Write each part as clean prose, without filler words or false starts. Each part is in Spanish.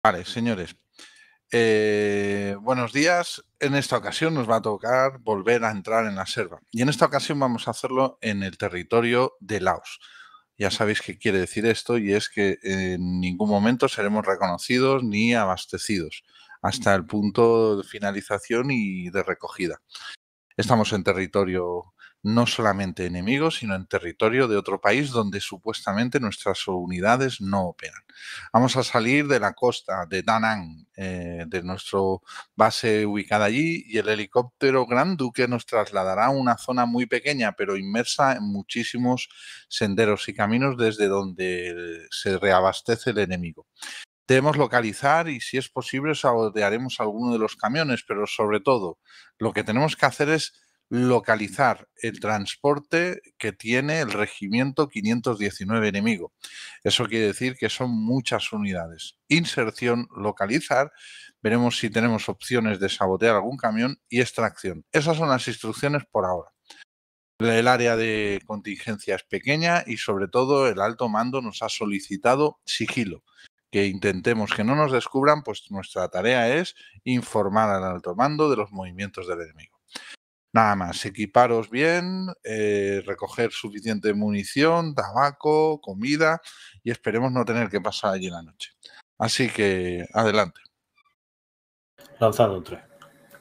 Vale, señores. Buenos días. En esta ocasión nos va a tocar volver a entrar en la selva. Y en esta ocasión vamos a hacerlo en el territorio de Laos. Ya sabéis qué quiere decir esto y es que en ningún momento seremos reconocidos ni abastecidos hasta el punto de finalización y de recogida. Estamos en territorio no solamente enemigo, sino en territorio de otro país donde supuestamente nuestras unidades no operan. Vamos a salir de la costa de Da Nang, de nuestra base ubicada allí, y el helicóptero Gran Duque nos trasladará a una zona muy pequeña, pero inmersa en muchísimos senderos y caminos desde donde se reabastece el enemigo. Debemos localizar y, si es posible, sabotearemos alguno de los camiones, pero sobre todo lo que tenemos que hacer es localizar el transporte que tiene el regimiento 519 enemigo. Eso quiere decir que son muchas unidades. Inserción, localizar, veremos si tenemos opciones de sabotear algún camión y extracción. Esas son las instrucciones por ahora. El área de contingencia es pequeña y sobre todo el alto mando nos ha solicitado sigilo. Que intentemos que no nos descubran, pues nuestra tarea es informar al alto mando de los movimientos del enemigo. Nada más, equiparos bien, recoger suficiente munición, tabaco, comida y esperemos no tener que pasar allí la noche. Así que adelante. Lanzando 3.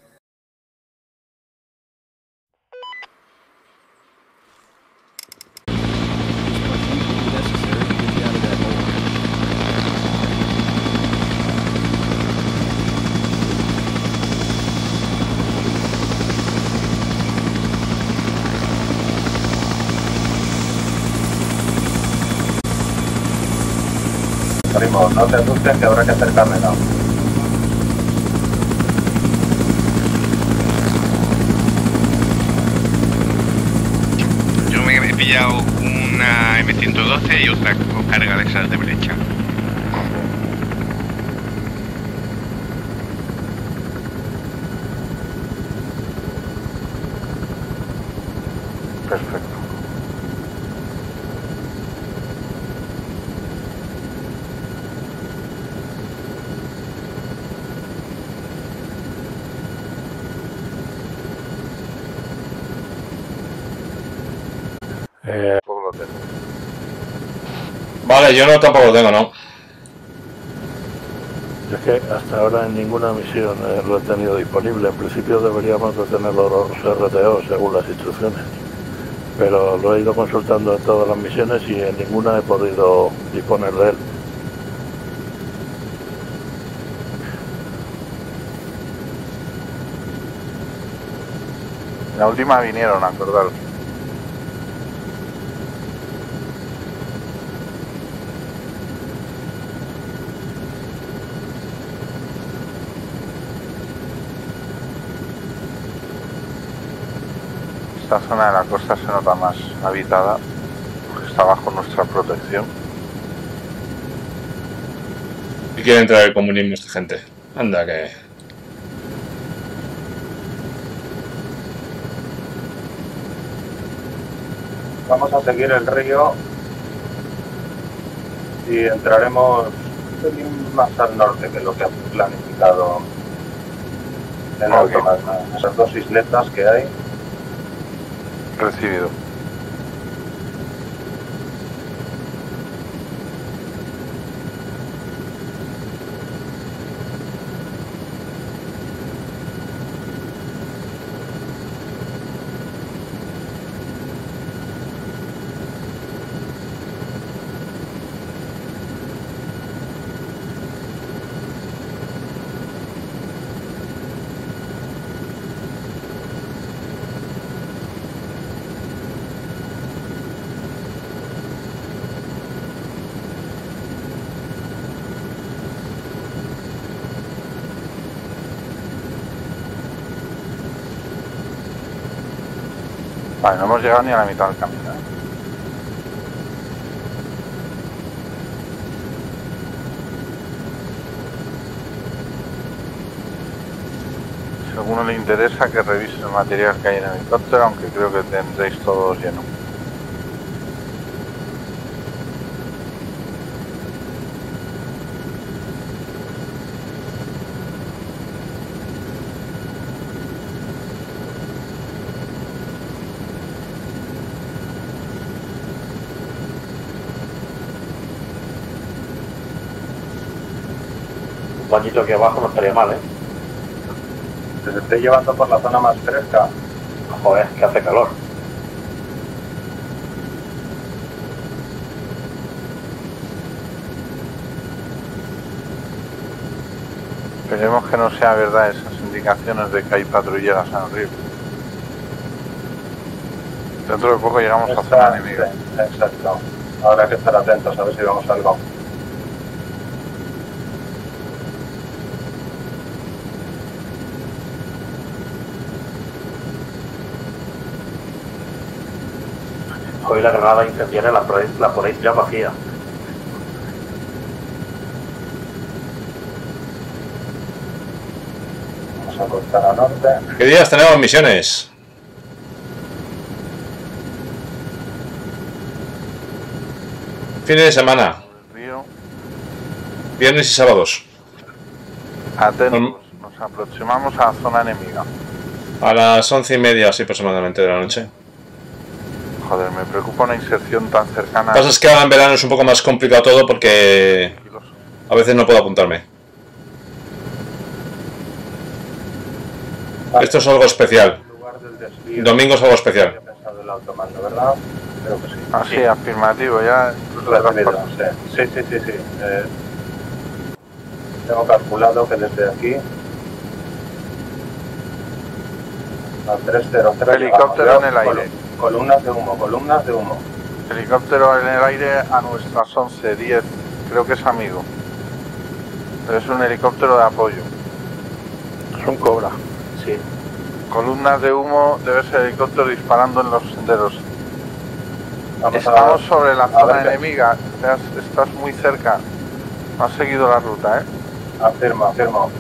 Primo, no te asustes que habrá que hacer carrera. Yo me he pillado una M112 y otra con carga de esas de brecha. Perfecto. Lo tengo. Vale, yo no tampoco lo tengo, ¿no? Es que hasta ahora en ninguna misión lo he tenido disponible. En principio deberíamos de tener los RTO según las instrucciones. Pero lo he ido consultando en todas las misiones y en ninguna he podido disponer de él. La última vinieron, acordaros. Esta zona de la costa se nota más habitada porque está bajo nuestra protección. Y quiere entrar el comunismo esta gente. Anda que... Vamos a seguir el río y entraremos un pelín más al norte que lo que ha planificado el automata. Esas dos isletas que hay. Recibido. Vale, no hemos llegado ni a la mitad del camino, ¿eh? Si a alguno le interesa que revise el material que hay en el helicóptero, aunque creo que tendréis todos lleno. bañito aquí abajo no estaría mal, ¿eh? Que se esté llevando por la zona más fresca. Joder, que hace calor. Esperemos que no sea verdad esas indicaciones de que hay patrulleras en el río. Dentro de poco llegamos a zona enemiga. Sí, exacto. Ahora hay que estar atentos a ver si vemos algo. Hoy la granada incendiaria la ponéis ya vacía. Vamos a cortar a norte. ¿Qué días tenemos misiones? Fines de semana, Río. viernes y sábados. Atentos, nos aproximamos a la zona enemiga. A las 11:30 así aproximadamente de la noche. Joder, me preocupa una inserción tan cercana. Lo que pasa es que ahora en verano es un poco más complicado todo porque a veces no puedo apuntarme. Esto es algo especial. Lugar del desvío. Domingo es algo especial. Había pensado el automando, ¿verdad? Creo que sí. Ah, sí, afirmativo, ya incluso de Recibido, transporte. sí. Tengo calculado que desde aquí a 303 Helicóptero en el aire. Columnas de humo. Helicóptero en el aire a nuestras 11:10. Creo que es amigo. Pero es un helicóptero de apoyo. Es un Cobra. Sí. Columnas de humo, debe ser helicóptero disparando en los senderos. Vamos Estamos sobre la zona ver qué- enemiga. Estás muy cerca. No has seguido la ruta, ¿eh? Afirmo.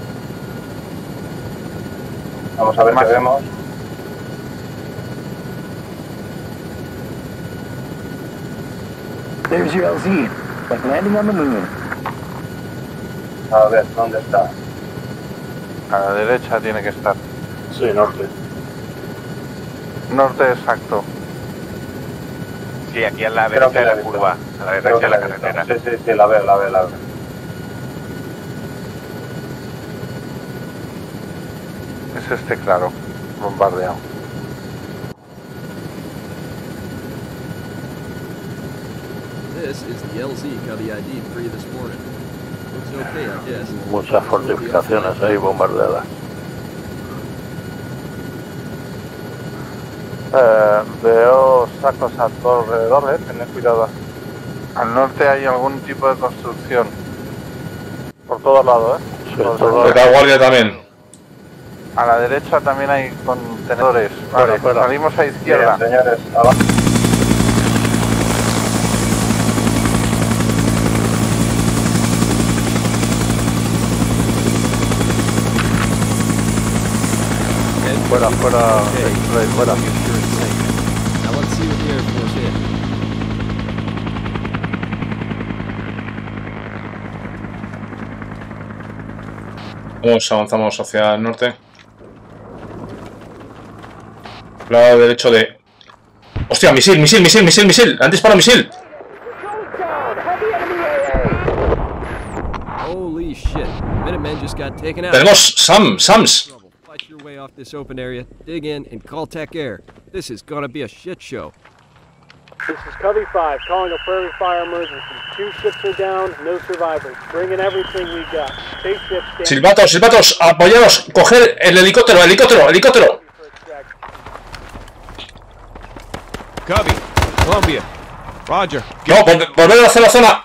Vamos a ver Más. qué vemos. There's your LZ, like landing on the moon. A ver, ¿dónde está? A la derecha tiene que estar. Sí, norte. Norte exacto. Sí, aquí a la Creo derecha que de la he la visto. curva, a la Creo derecha que de la la he visto. carretera. Sí, la veo. Es este claro, bombardeado. This is the LZ Cubby ID 3 this morning. Looks okay, I guess. Muchas fortificaciones ahí bombardeadas. Veo sacos a todo alrededor, tened cuidado. Al norte hay algún tipo de construcción. Por todos lados, Sí, Por todo- todos lados. Retaguardia también. A la derecha también hay contenedores. Vale, Fuera. salimos a izquierda. Bien, señores, abajo. Fuera, fuera. Sure it's safe. Now let's see what the Air Force is. Avanzamos hacia el norte. Lado derecho de... ¡Hostia! ¡Misil! ¡Han disparado misil! Holy shit. Minutemen just got taken out. Tenemos SAMS. Trouble. Fight your way off this open area, dig in, and call Tech Air. This is gonna be a shit show. This is Covey 5, calling a prairie fire emergency. 2 ships are down, no survivors. Bring in everything we got. Chase ships stand Silbatos, apoyaros, coger el helicóptero. for extraction. Cubby, Columbia, Roger. No, volver a hacer la zona.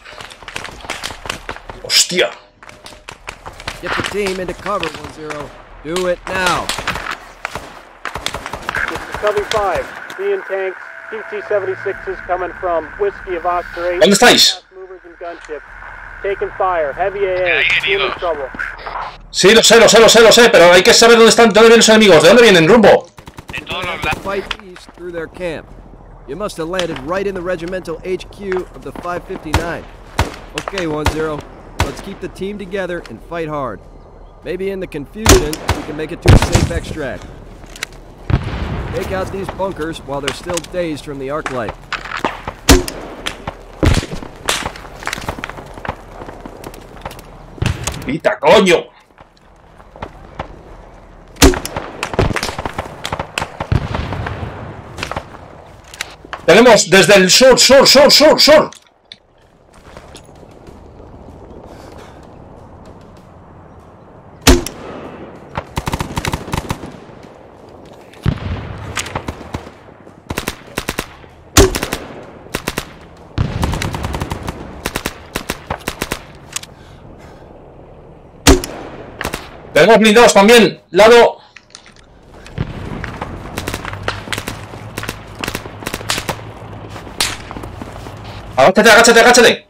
Hostia. Get the team into cover, 1-0. Do it now. This is Covey 5, seeing tanks, PT-76s coming from Whiskey of Oscar 8. ¿Dónde estáis? Fast movers and gunships. Taking fire, heavy AA, Ahí, team in heridos. trouble. Sí, lo sé, pero hay que saber dónde vienen los enemigos, de dónde vienen, rumbo. De todos los lados. Fight east through their camp. You must have landed right in the regimental HQ of the 559. Okay, 1-0. Let's keep the team together and fight hard. Maybe in the confusion, we can make it to a safe extract. Take out these bunkers while they're still dazed from the arc light. ¡Pita, coño! Tenemos desde el sur. Tenemos blindados también, lado. Agáchate, agáchate, agáchate.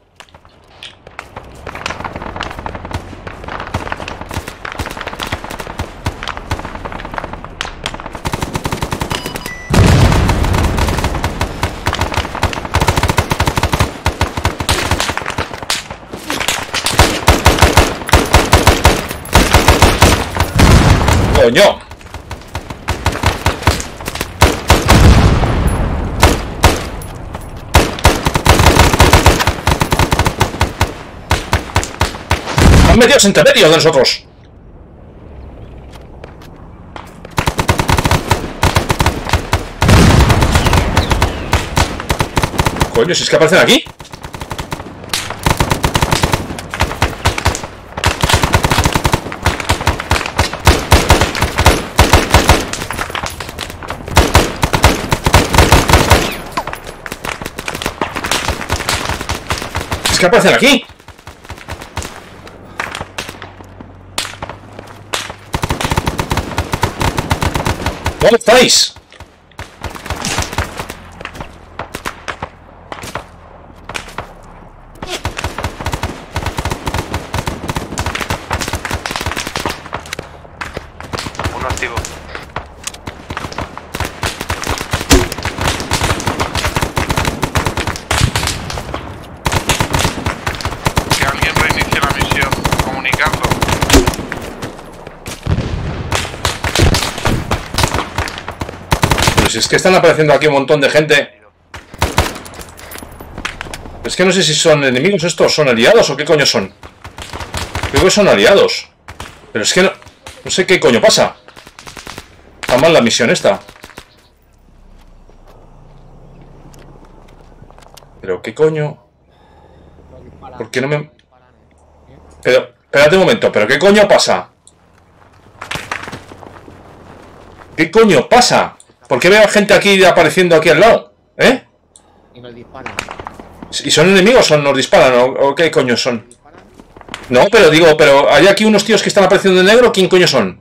Coño. Han metido entre medio de nosotros. Coño, si es que aparecen aquí. Es que aparecen aquí. ¿Dónde estáis? Uno activo. Que alguien reinicie la misión comunicando. Pero si es que están apareciendo aquí un montón de gente. Es que no sé si son enemigos estos, son aliados o qué coño son. Creo que son aliados. Pero es que no sé qué coño pasa. Está mal la misión esta. Pero qué coño. ¿Por qué no me...? Pero, espérate un momento, ¿pero qué coño pasa? ¿Qué coño pasa? ¿Por qué veo a gente aquí apareciendo aquí al lado? ¿Eh? Y nos disparan. ¿Y son enemigos o nos disparan? ¿O qué coño son? No, pero digo, pero hay aquí unos tíos que están apareciendo de negro. ¿Quién coño son?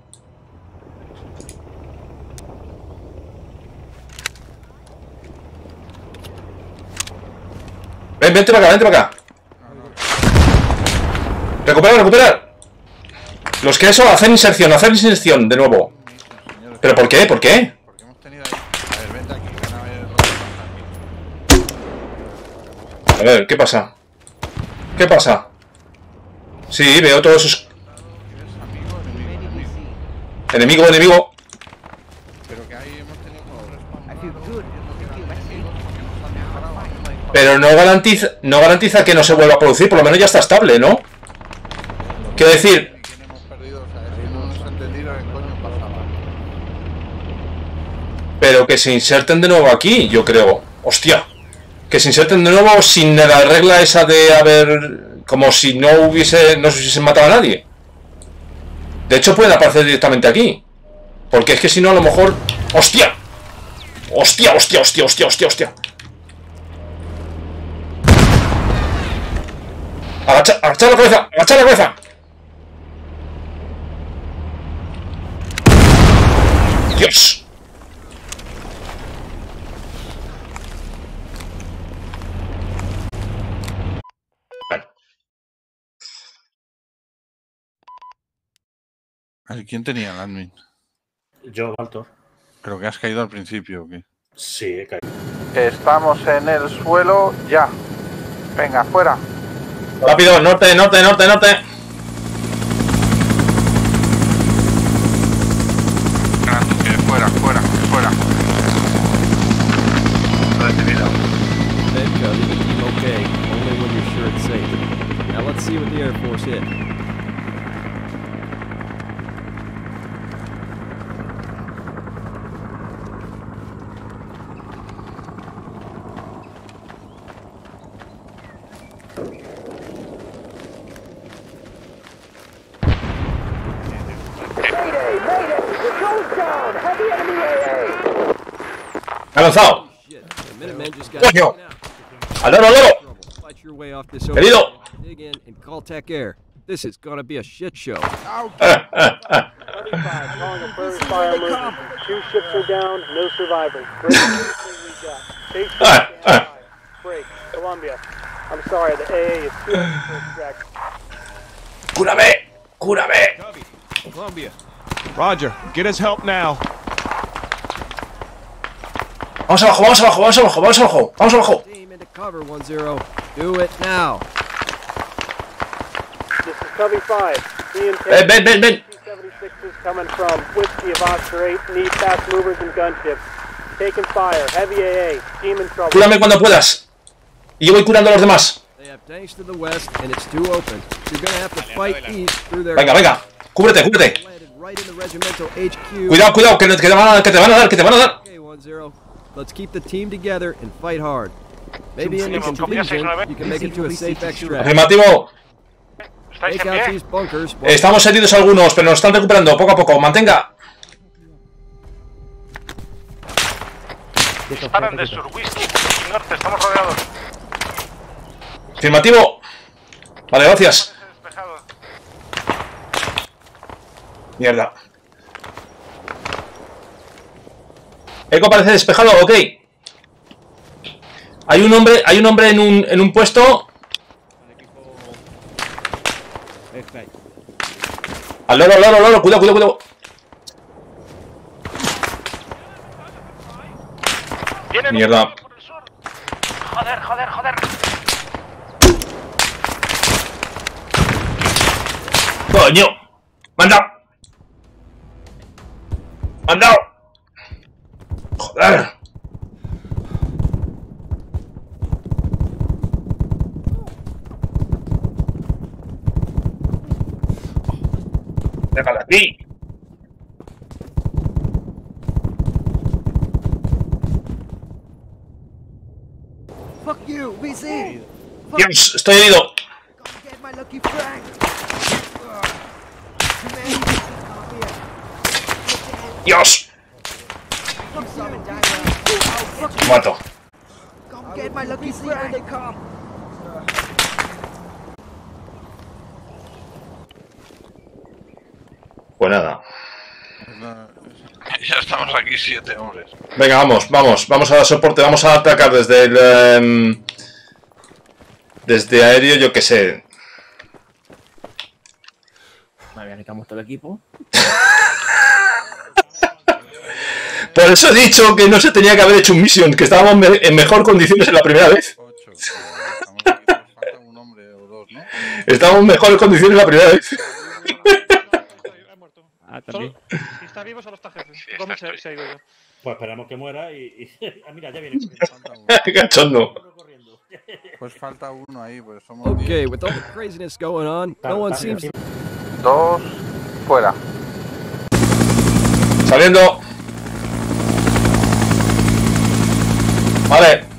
Vente para acá, vente para acá. Recuperar, recuperar. Los que eso, hacer inserción de nuevo. ¿Pero por qué? ¿Por qué? Porque hemos tenido ahí. A ver, vente aquí, ven a ver. A ver, ¿qué pasa? ¿Qué pasa? Sí, veo todos esos... Enemigo, enemigo. Pero que ahí hemos tenido Pero no garantiza que no se vuelva a producir, por lo menos ya está estable, ¿no? Quiero decir... Pero que se inserten de nuevo aquí, yo creo. ¡Hostia! Que se inserten de nuevo sin la regla esa de haber... Como si no se hubiesen matado a nadie. De hecho pueden aparecer directamente aquí. Porque es que si no a lo mejor... ¡Hostia! ¡Hostia, hostia, hostia, hostia, hostia, hostia! ¡Agacha la cabeza! ¡Agacha la cabeza! ¡Dios! ¿Quién tenía el admin? Yo, Valtor. ¿Pero que has caído al principio o qué? Sí, he caído. Estamos en el suelo ya. Venga, fuera. Rápido, norte, norte, norte, norte. Fuera, fuera, fuera. Recibido. Medco, you can keep okay, only when you're sure it's safe. Now let's see what the Air Force hit. ¡Me ha lanzado! ¡Coño! ¡Al loro, al loro! ¡Querido! This is gonna be a shit show. 35, calling a first fire emergency. 2 ships are down, no survivors. Break everything we got. Chase ships stand by. Break. Columbia. I'm sorry, the AA is too heavy for extraction. ¡Cúrame! ¡Cúrame! Cubby, Columbia. Roger, get us help now. Vamos abajo, vamos abajo, vamos abajo, vamos abajo, vamos abajo. Team into cover 1-0. Do it now. This is Covey 5. Ven, ven, ven, ven. T-76s coming from Whiskey of Oscar 8. Need fast movers and gunships. Taking fire. Heavy AA. Team in trouble. Cúrame cuando puedas. Y yo voy curando a los demás. They have tanks to the west and it's too open. You're gonna have to fight east through their. Venga, venga. Cúbrete, cúbrete. Right in the regimental HQ. Cuidado, cuidado, que te van a dar, que te van a dar, que te van a dar. Okay, 1-0. Let's keep the team together and fight hard. Maybe in the confusion, you can make it to a safe extract. Afirmativo. Take out these bunkers. Estamos heridos algunos, pero nos están recuperando poco a poco. Mantenga. Disparan de sur, Whisky, norte, estamos rodeados. Afirmativo. Vale, gracias. Mierda. Eco parece despejado, ok. Hay un hombre en un puesto. Al loro, loro, loro, cuidado, cuidado, cuidado. Mierda. Joder, joder, joder. Coño. Manda. Manda. Joder. Déjala aquí. Fuck you, BC. Dios, estoy herido. Get my lucky Frank. Dios. Muerto. Get my lucky Frank. Pues nada. Ya estamos aquí 7 hombres. Venga, vamos, vamos, vamos a dar soporte, vamos a atacar desde el... desde aéreo, yo que sé. Me había necesitado todo el equipo. Por eso he dicho que no se tenía que haber hecho un mission, que estábamos en mejor condiciones en la primera vez. 8. Estamos aquí, nos falta un hombre o dos, ¿no? Estábamos en mejores condiciones la primera vez. Ah, también. Si está vivo, solo está jefe. ¿Cómo se ha ido yo? Pues esperamos que muera y... Ah, mira, ya viene. Cachondo. Pues falta uno ahí, pues somos Okay, with all the craziness going on, no one seems. 2 fuera. Saliendo. Vale.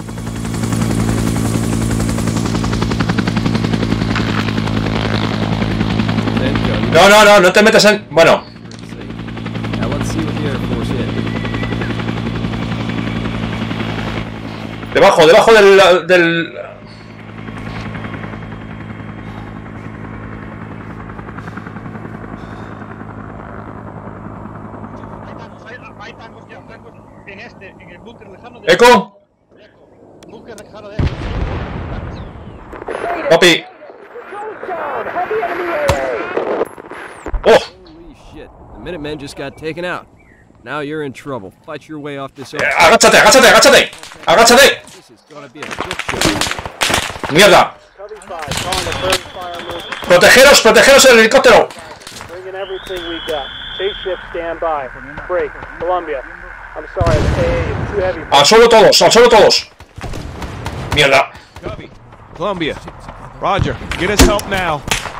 No, no, no, no te metas en... Bueno. Now let's see what the Air Force is. Debajo, debajo del... Hay tangos ya, tangos en el búnker lejano de... Eco. Búnker lejano de... Copy. Oh. Holy shit! The Minutemen just got taken out. Now you're in trouble. Fight your way off this. Agáchate, agáchate, agáchate. Agáchate. This is gonna be a shit show. Mierda. Protegeros, protegeros el helicóptero. Bringing everything we got. Chase ship stand by. Break. Columbia. I'm sorry, the AA is too heavy. Al suelo todos, al suelo todos. Mierda. Cubby, Columbia. Roger, get us help now.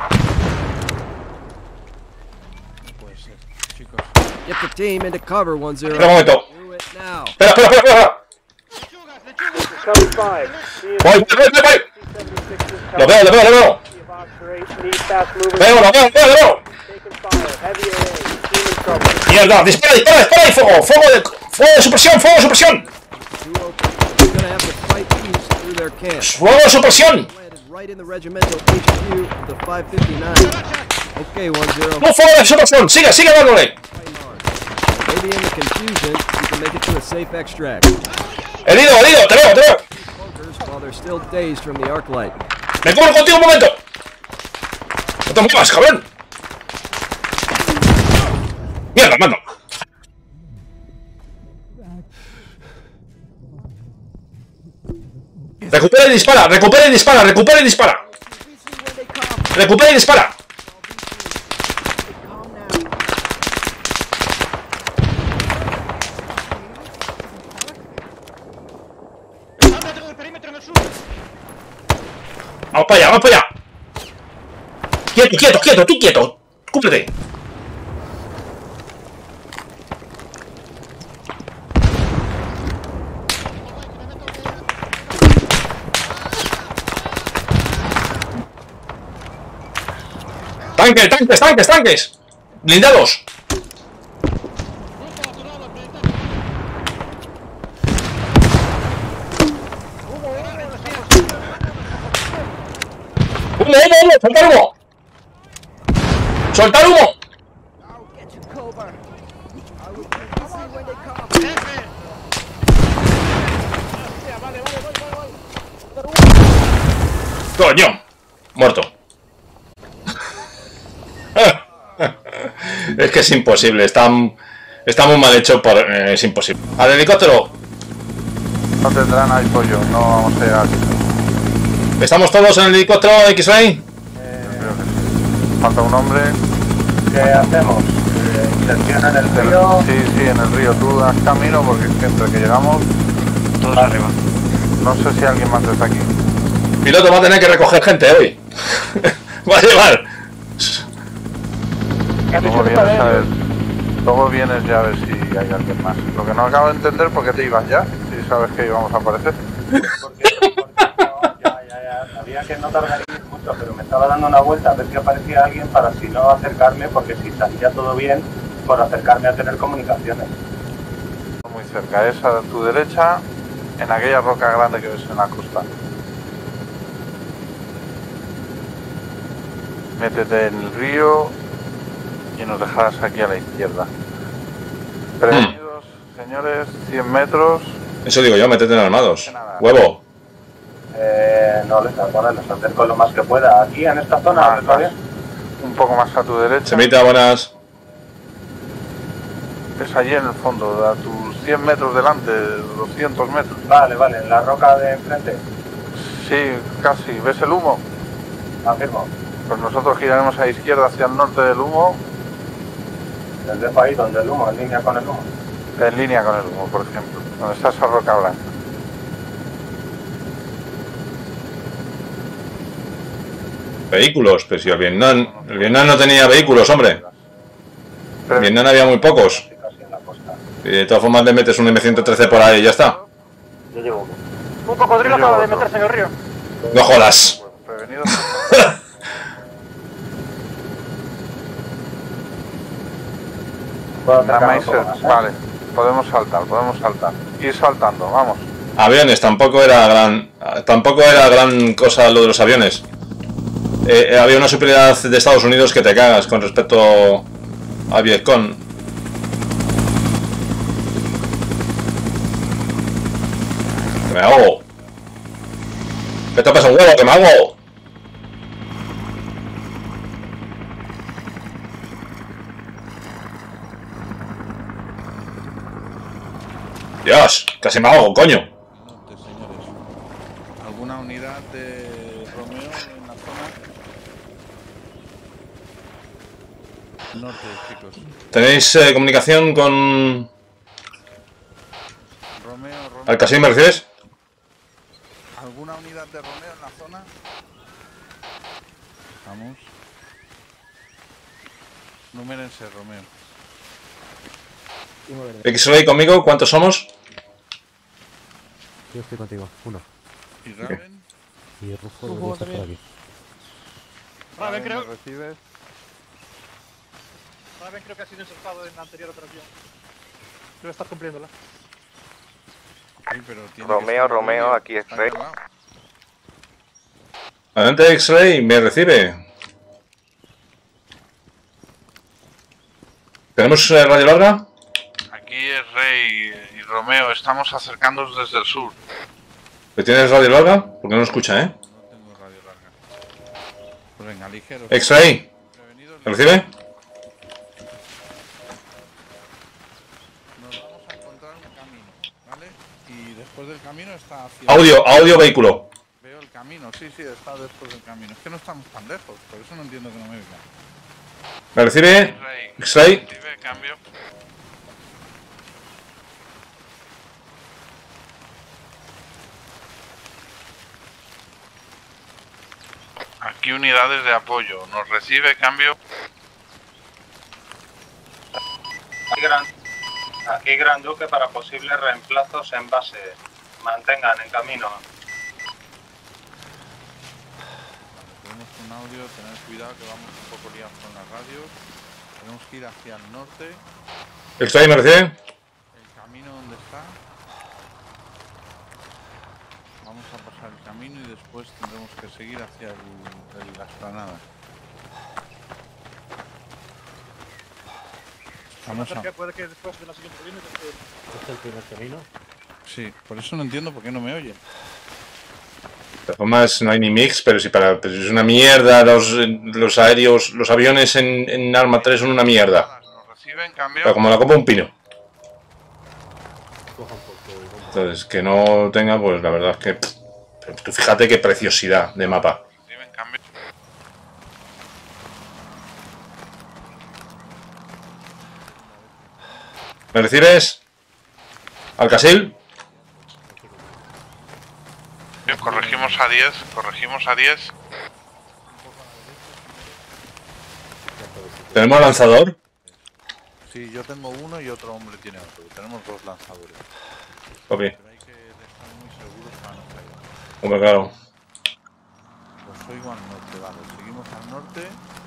Get the team into cover 1-0. Espera un momento. Do it now. Espera, espera, espera, espera. Voy, voy, voy, voy. Lo veo, lo veo, lo veo. Veo, lo veo, lo veo, lo veo. ¡Mierda! ¡Dispara, dispara, dispara! ¡Y fuego! ¡Fuego de supresión! ¡Fuego de supresión! ¡Fuego de supresión! ¡No, fuego de supresión! ¡Sigue, sigue dándole! ¡Herido, herido! ¡Te veo, te veo! ¡Me cubro contigo un momento! ¡No te muevas, cabrón! ¡Mierda, mano! Recupera y dispara, recupera y dispara, recupera y dispara. Recupera y dispara. Vamos para allá, vamos para allá. Quieto, quieto, quieto, tú quieto. Cúmplete. ¡Tanques, tanques, tanques, tanques! ¡Blindados! ¡Humo, humo, humo! ¡Soltar humo! ¡Soltar humo! ¡Coño! Muerto. Es que es imposible, está muy mal hecho, es imposible. ¡Al helicóptero! No tendrán apoyo, no vamos a llegar. ¿Estamos todos en el helicóptero X-Ray? Creo que sí. Falta un hombre. ¿Qué hacemos? ¿Inserción en el río? Sí, sí, en el río. Tú das camino porque es que entre que llegamos... Todos arriba. No sé si alguien más está aquí. Piloto va a tener que recoger gente hoy. Va a llevar. Luego vienes ya a ver si hay alguien más. Lo que no acabo de entender por qué te ibas ya, si sabes que íbamos a aparecer. Porque no, ya, sabía que no tardaría mucho, pero me estaba dando una vuelta a ver si aparecía alguien para si no acercarme, porque si salía todo bien, por acercarme a tener comunicaciones. Muy cerca, esa a tu derecha, en aquella roca grande que ves en la costa. Métete en el río y nos dejarás aquí a la izquierda. Prevenidos, señores, 100 metros. Eso digo yo, métete en armados. Huevo. No les acerco lo más que pueda. Aquí, en esta zona, ¿está bien? Un poco más a tu derecha. Semita, buenas. Es allí en el fondo, a tus 100 metros delante, 200 metros. Vale, vale, en la roca de enfrente. Sí, casi. ¿Ves el humo? Afirmo. Pues nosotros giraremos a la izquierda hacia el norte del humo. Les dejo ahí donde el humo, en línea con el humo. En línea con el humo, por ejemplo. Donde está esa roca blanca. Vehículos, pero si el Vietnam no tenía vehículos, hombre. En Vietnam había muy pocos. Y de todas formas le metes un M113 por ahí y ya está. Yo llevo uno. Un cocodrilo acaba de meterse en el río. No jodas. Prevenido. Vale, podemos saltar. Ir saltando, vamos. Aviones, tampoco era gran cosa lo de los aviones. Había una superioridad de Estados Unidos que te cagas con respecto a Vietcong. Que me ahogo. ¿Qué te pasa un huevo? Que me ahogo. Dios, casi me ahogo, coño. Señores, ¿alguna unidad de Romeo en la zona? Norte, chicos. ¿Tenéis comunicación con Romeo. Alcacín, me recibes? ¿Alguna unidad de Romeo en la zona? Vamos. Numérense, Romeo. X-Ray conmigo, ¿cuántos somos? Yo estoy contigo, uno. ¿Y Raven? Y Rufo debería estar por aquí. Raven, creo. ¿Me recibes? Raven creo que ha sido insertado en la anterior operación. Debe estar cumpliéndola. Sí, pero tiene Romeo, aquí X-Ray. Adelante, X-Ray, me recibe. ¿Tenemos radio larga? Aquí es Rey y Romeo, estamos acercándonos desde el sur. ¿Tienes radio larga? Porque no escucha, ¿eh? No tengo radio larga. Pues venga, ligero. X-Ray, ¿me recibe? Nos vamos a encontrar un camino, ¿vale? Y después del camino está hacia... Audio vehículo. Veo el camino, sí, está después del camino. Es que no estamos tan lejos, por eso no entiendo que no me oigan. ¿Me recibe? X-Ray. Recibe, cambio. Aquí unidades de apoyo. ¿Nos recibe, cambio? Aquí Gran Duque para posibles reemplazos en base. Mantengan en camino. Tenemos un audio, tened cuidado que vamos un poco liados con las radios. Tenemos que ir hacia el norte. X-Ray, ¿me recibe? El camino donde está. Vamos a pasar el camino y después tendremos que seguir hacia la explanada. Vamos a... Puede que después de la siguiente colina... ¿Este es el primer camino? Sí, por eso no entiendo por qué no me oyen. De todas formas, no hay ni mix, pero si es una mierda los aéreos, los aviones en Arma 3 son una mierda. Nos reciben, cambio. Pero como la copa un pino. Entonces, que no tenga, pues la verdad es que... Pero tú fíjate qué preciosidad de mapa. Reciben, cambio. ¿Me recibes? ¿Alcasil? Corregimos a 10, corregimos a 10. ¿Tenemos lanzador? Sí, yo tengo uno y otro hombre tiene otro. Tenemos dos lanzadores. Ok. Pero hay que estar muy seguros para no caer. Hombre, claro. Los oigo al norte, vale. Seguimos al norte.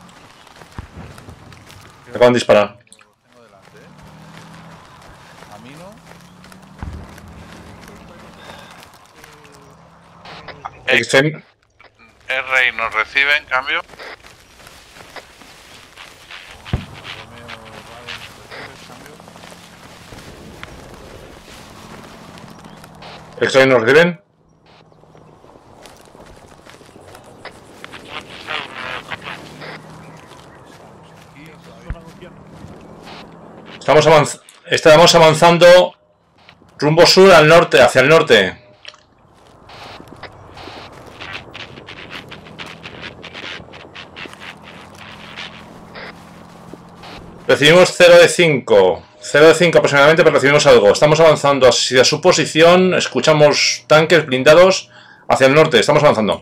Acaban de disparar. Los tengo delante, Camino. X-Ray. R nos reciben, cambio. X-Ray, ¿nos reciben? Estamos avanzando rumbo sur al norte, hacia el norte. Recibimos 0 de 5. 0 de 5 aproximadamente, pero recibimos algo. Estamos avanzando hacia su posición. Escuchamos tanques blindados hacia el norte. Estamos avanzando.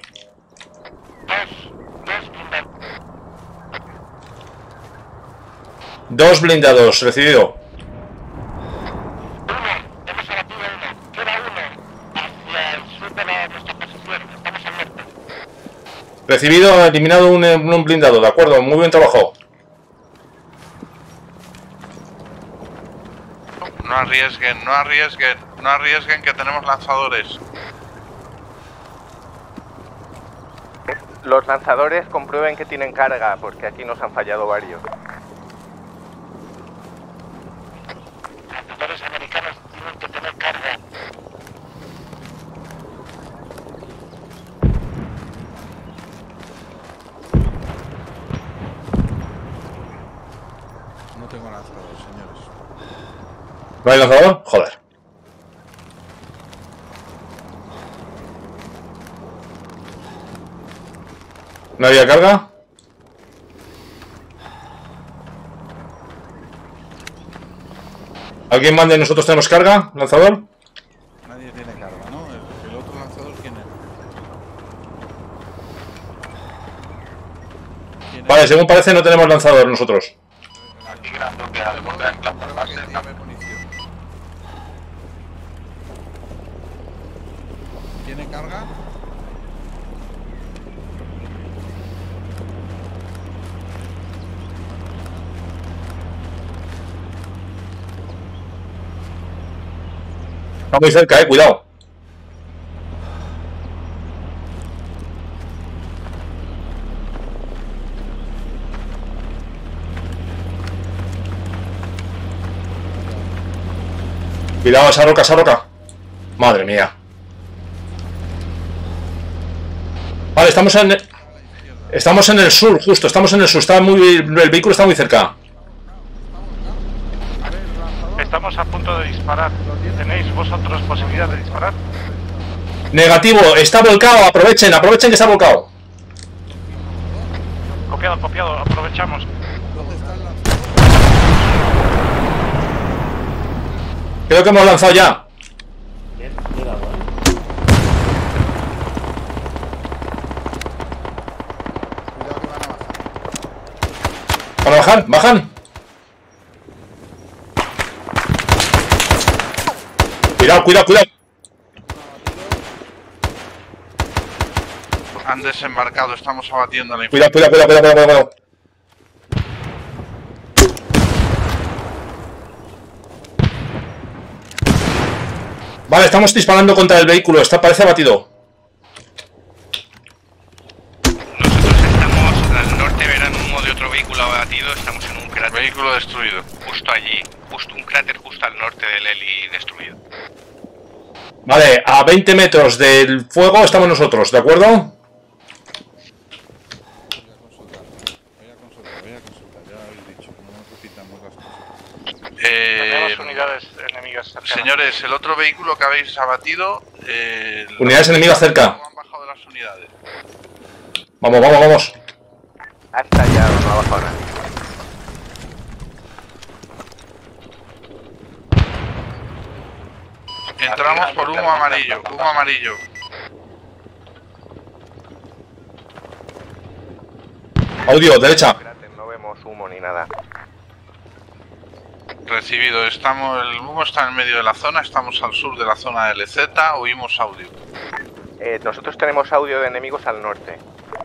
Dos blindados, recibido. Recibido, eliminado un blindado, de acuerdo, muy bien trabajo. No arriesguen, no arriesguen, no arriesguen que tenemos lanzadores. Los lanzadores comprueben que tienen carga, porque aquí nos han fallado varios. Lanzadores americanos tienen que tener carga. No tengo lanzadores, señores. ¿No hay lanzador? Joder. ¿No había carga? ¿Alguien manda y nosotros tenemos carga? ¿Lanzador? Nadie tiene carga, ¿no? El otro lanzador, ¿quién es? Vale, según parece no tenemos lanzador nosotros. Aquí Gran Duque al borde del campo base. ¿Tiene carga? Está muy cerca, cuidado. Cuidado, esa roca, esa roca. Madre mía. Vale, estamos en el sur, justo, estamos en el sur. El vehículo está muy cerca. Estamos a punto de disparar. ¿Tenéis vosotros posibilidad de disparar? Negativo, está volcado, aprovechen que está volcado. Copiado, aprovechamos. Creo que hemos lanzado ya. Bien, cuidado, Van a bajar, bajan. Cuidado. Han desembarcado, estamos abatiendo a la Cuidado. Vale, estamos disparando contra el vehículo, parece abatido. Nosotros estamos al norte, verán humo de otro vehículo abatido, estamos en un cráter. Vehículo destruido. Justo allí, un cráter justo al norte del heli destruido. Vale, a 20 metros del fuego estamos nosotros, ¿de acuerdo? Voy a consultar, ya habéis dicho, no repitamos las cosas. Tenemos unidades enemigas cercanas. Señores, el otro vehículo que habéis abatido... Unidades enemigas cerca. Han bajado de las unidades. Vamos. Hasta allá, no ha bajado nada. Entramos por humo amarillo, Audio, derecha. No vemos humo ni nada. Recibido, el humo está en medio de la zona, estamos al sur de la zona de LZ, oímos audio. Nosotros tenemos audio de enemigos al norte.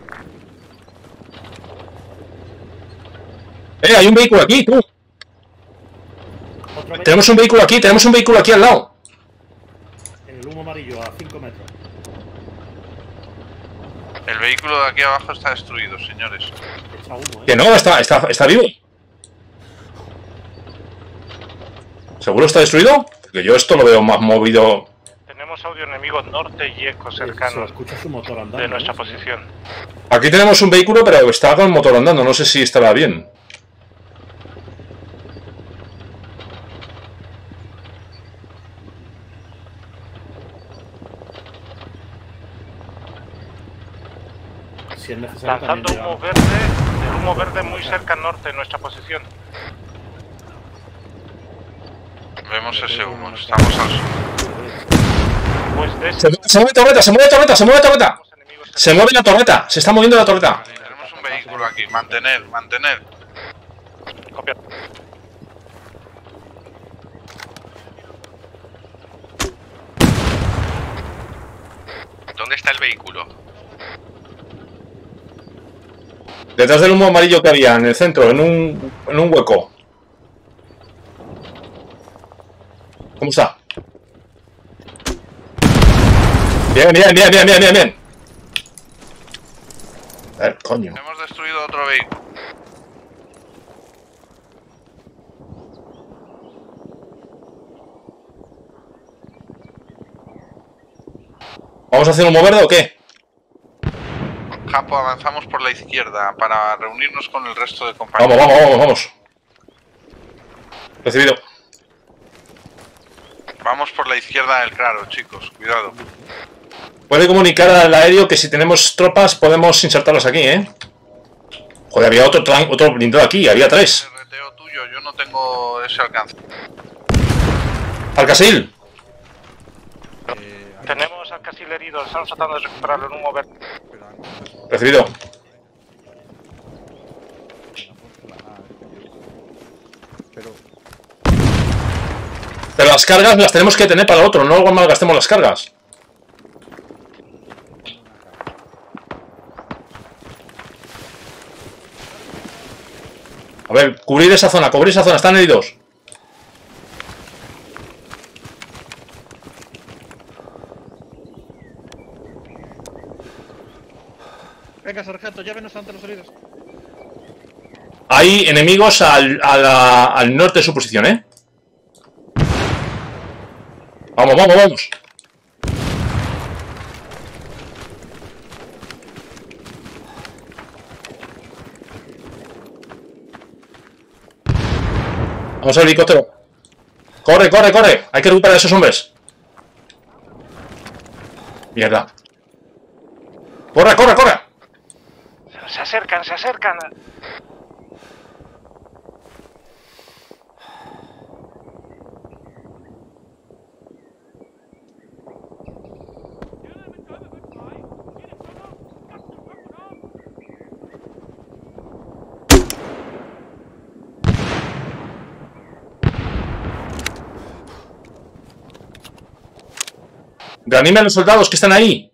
Hay un vehículo aquí, tú. Tenemos un vehículo aquí al lado. En el humo amarillo, a 5 metros. El vehículo de aquí abajo está destruido, señores. Echa humo, Que no, está vivo. ¿Seguro está destruido? Porque yo esto lo veo más movido. Tenemos audio enemigo norte y eco cercano escucha su motor andando, de nuestra ¿no? posición. Aquí tenemos un vehículo, pero está con el motor andando. No sé si estará bien. Si es necesario, lanzando humo verde muy cerca al norte de nuestra posición. Vemos ese humo, estamos al sur. Pues de Se mueve torreta. Se mueve la torreta, se está moviendo la torreta. Tenemos un vehículo aquí, mantener. Copia. ¿Dónde está el vehículo? Detrás del humo amarillo que había, en el centro, en un hueco. ¿Cómo está? Bien. A ver, coño. Hemos destruido otro vehículo. ¿Vamos a hacer humo verde o qué? Japo, avanzamos por la izquierda para reunirnos con el resto de compañeros. Vamos. Recibido. Vamos por la izquierda del claro, chicos, cuidado. Puede comunicar al aéreo que si tenemos tropas podemos insertarlas aquí, ¿eh? Joder, había otro blindado aquí, había 3. RTO tuyo, yo no tengo ese alcance. Alcasil. Tenemos al Casil herido, estamos tratando de recuperarlo en humo verde. Recibido. Pero las cargas las tenemos que tener para el otro, no malgastemos las cargas. A ver, cubrir esa zona, están heridos. Venga, sargento, llévenos ante los heridos. Hay enemigos al norte de su posición, ¿eh? Vamos, vamos, vamos. Vamos al helicóptero. Corre, corre, corre. Hay que recuperar a esos hombres. Mierda. Corre, corre, corre. Se acercan, se acercan. Reanime a los soldados que están ahí.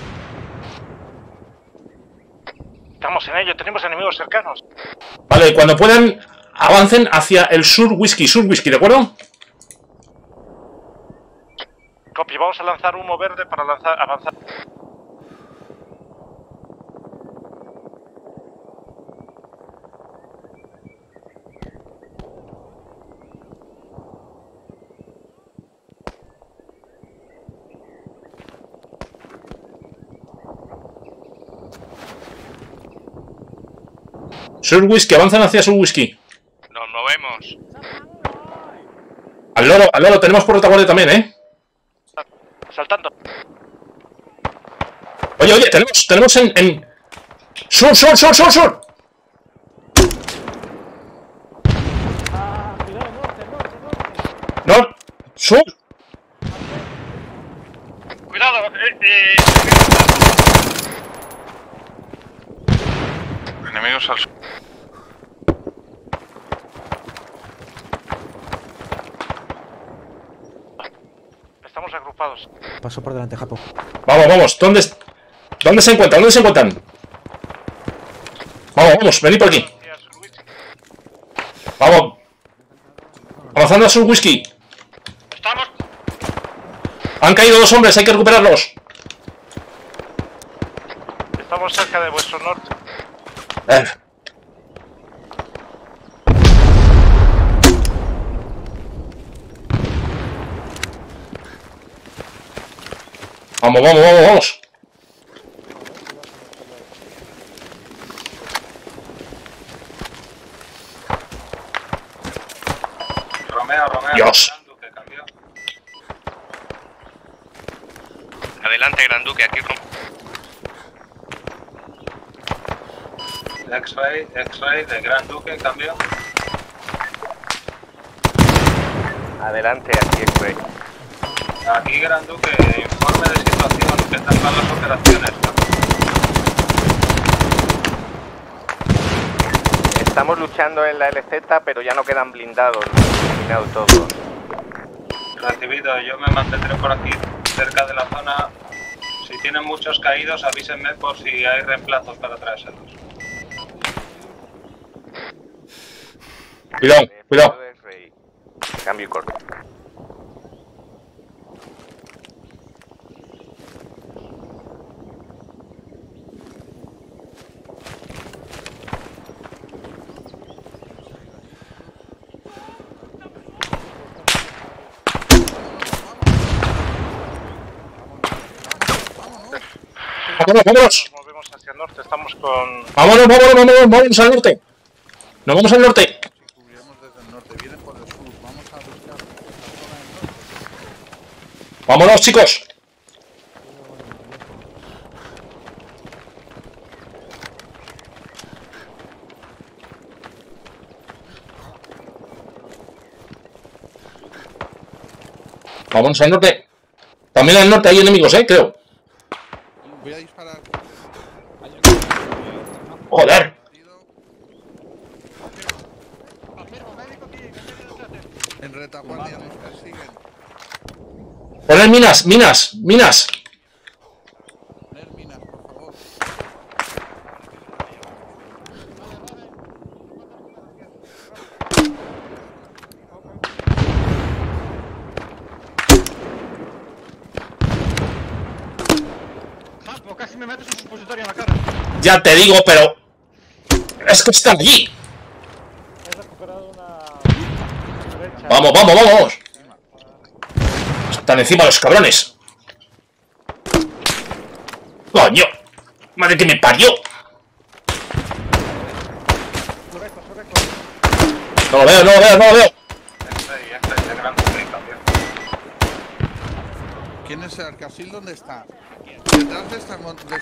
Estamos en ello, tenemos enemigos cercanos. Vale, cuando puedan, avancen hacia el sur whisky, ¿de acuerdo? Copy, vamos a lanzar humo verde para avanzar. Sur whisky, avanzan hacia sur whisky. Nos movemos. Al loro, tenemos por retaguardia también, ¿eh? Saltando. Oye, oye, tenemos en... Sur, sur, sur, sur, sur. No, sur. Cuidado, Enemigos al sur. Estamos agrupados. Paso por delante, Japo. Vamos, vamos. ¿Dónde se encuentran? ¿Dónde se encuentran? Vamos, vamos. Venid por aquí. Vamos. Avanzando a sur whisky. Estamos. Han caído 2 hombres. Hay que recuperarlos. Estamos cerca de vuestro norte. Vamos, vamos, vamos, vamos. Romeo, Dios. Adelante, Gran Duque, aquí X-Ray de Gran Duque, cambio. Adelante, aquí X-Ray. Aquí Gran Duque, informe de situación, ¿qué tal van las operaciones? Estamos luchando en la LZ, pero ya no quedan blindados, los hemos eliminado todos. Recibido, yo me mantendré por aquí, cerca de la zona. Si tienen muchos caídos, avísenme por si hay reemplazos para traérselos. Cuidado, cuidado. Cambio y corte. Vámonos, vámonos. Nos movemos hacia el norte, estamos con... Vámonos, vámonos, vámonos, vámonos al norte. Nos vamos al norte. Cubriremos desde el norte, vienen por el sur. Vamos a buscar la zona del norte. Vámonos, chicos. Vámonos al norte. También al norte hay enemigos, creo. Voy a disparar. Joder. En retaguardia nos persiguen. Poner minas, minas, minas. Poner minas, por favor. Japo, casi me metes un supositorio en la cara. Ya te digo, pero... Es que están allí. Vamos, vamos, vamos. Están encima los cabrones. ¡Coño! ¡Madre que me parió! No lo veo, no lo veo, no lo veo. ¿Quién es el Arcasil? ¿Dónde está? Detrás de esta...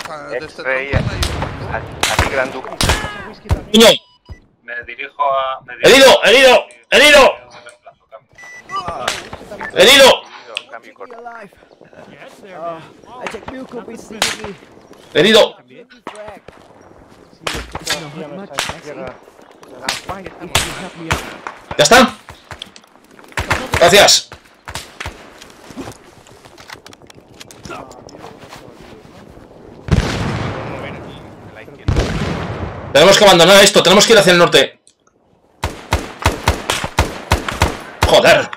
Aquí, Grandu. ¡Niño! Me dirijo a... ¡Herido! ¡Herido! ¡Herido! ¡Herido! ¡Herido! ¿Ya está? Gracias. Tenemos que abandonar esto, tenemos que ir hacia el norte. Joder.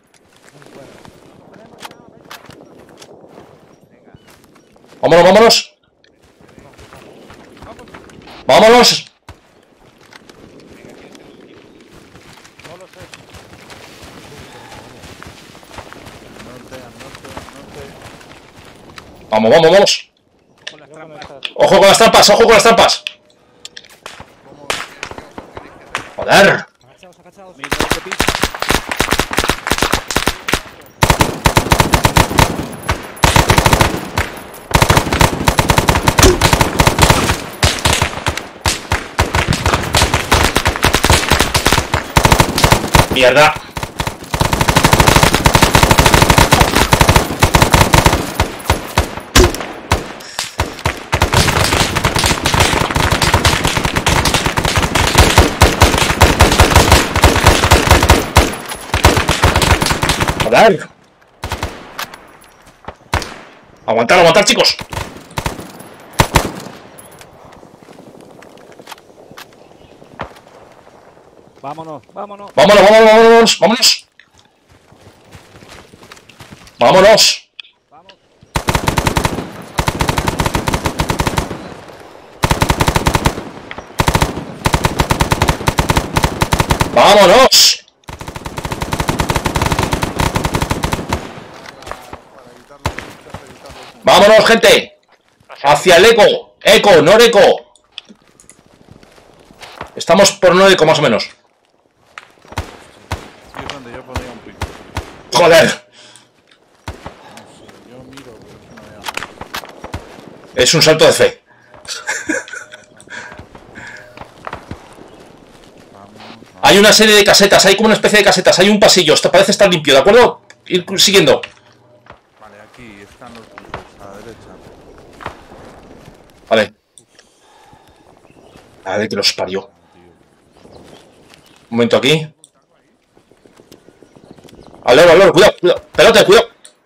Vámonos, vámonos. Vámonos. Vamos, vamos, vamos. Ojo con las trampas, ojo con las trampas. Joder. Mierda. Joder. Aguantar, aguantar, chicos. Vámonos, vámonos. Vámonos, vámonos, vámonos, vámonos. Vámonos. Vámonos. Vámonos, gente. Hacia el eco. Eco, Noreco. Estamos por Noreco, más o menos. Joder. Es un salto de fe. Hay una serie de casetas, hay como una especie de casetas, hay un pasillo, esto parece estar limpio, ¿de acuerdo? Ir siguiendo. Vale, aquí están los bunkers, a la derecha. Vale. A ver que los parió. Un momento aquí. Al loro, cuidado, cuidado. Pelote, cuidado.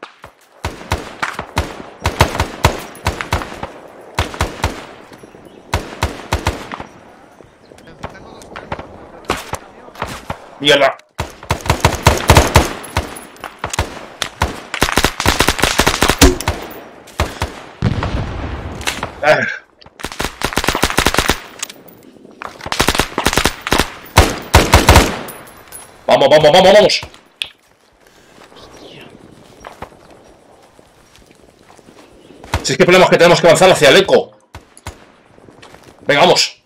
Mierda. Vamos, vamos, vamos, vamos. Si es que el problema es que tenemos que avanzar hacia el eco. Venga, vamos.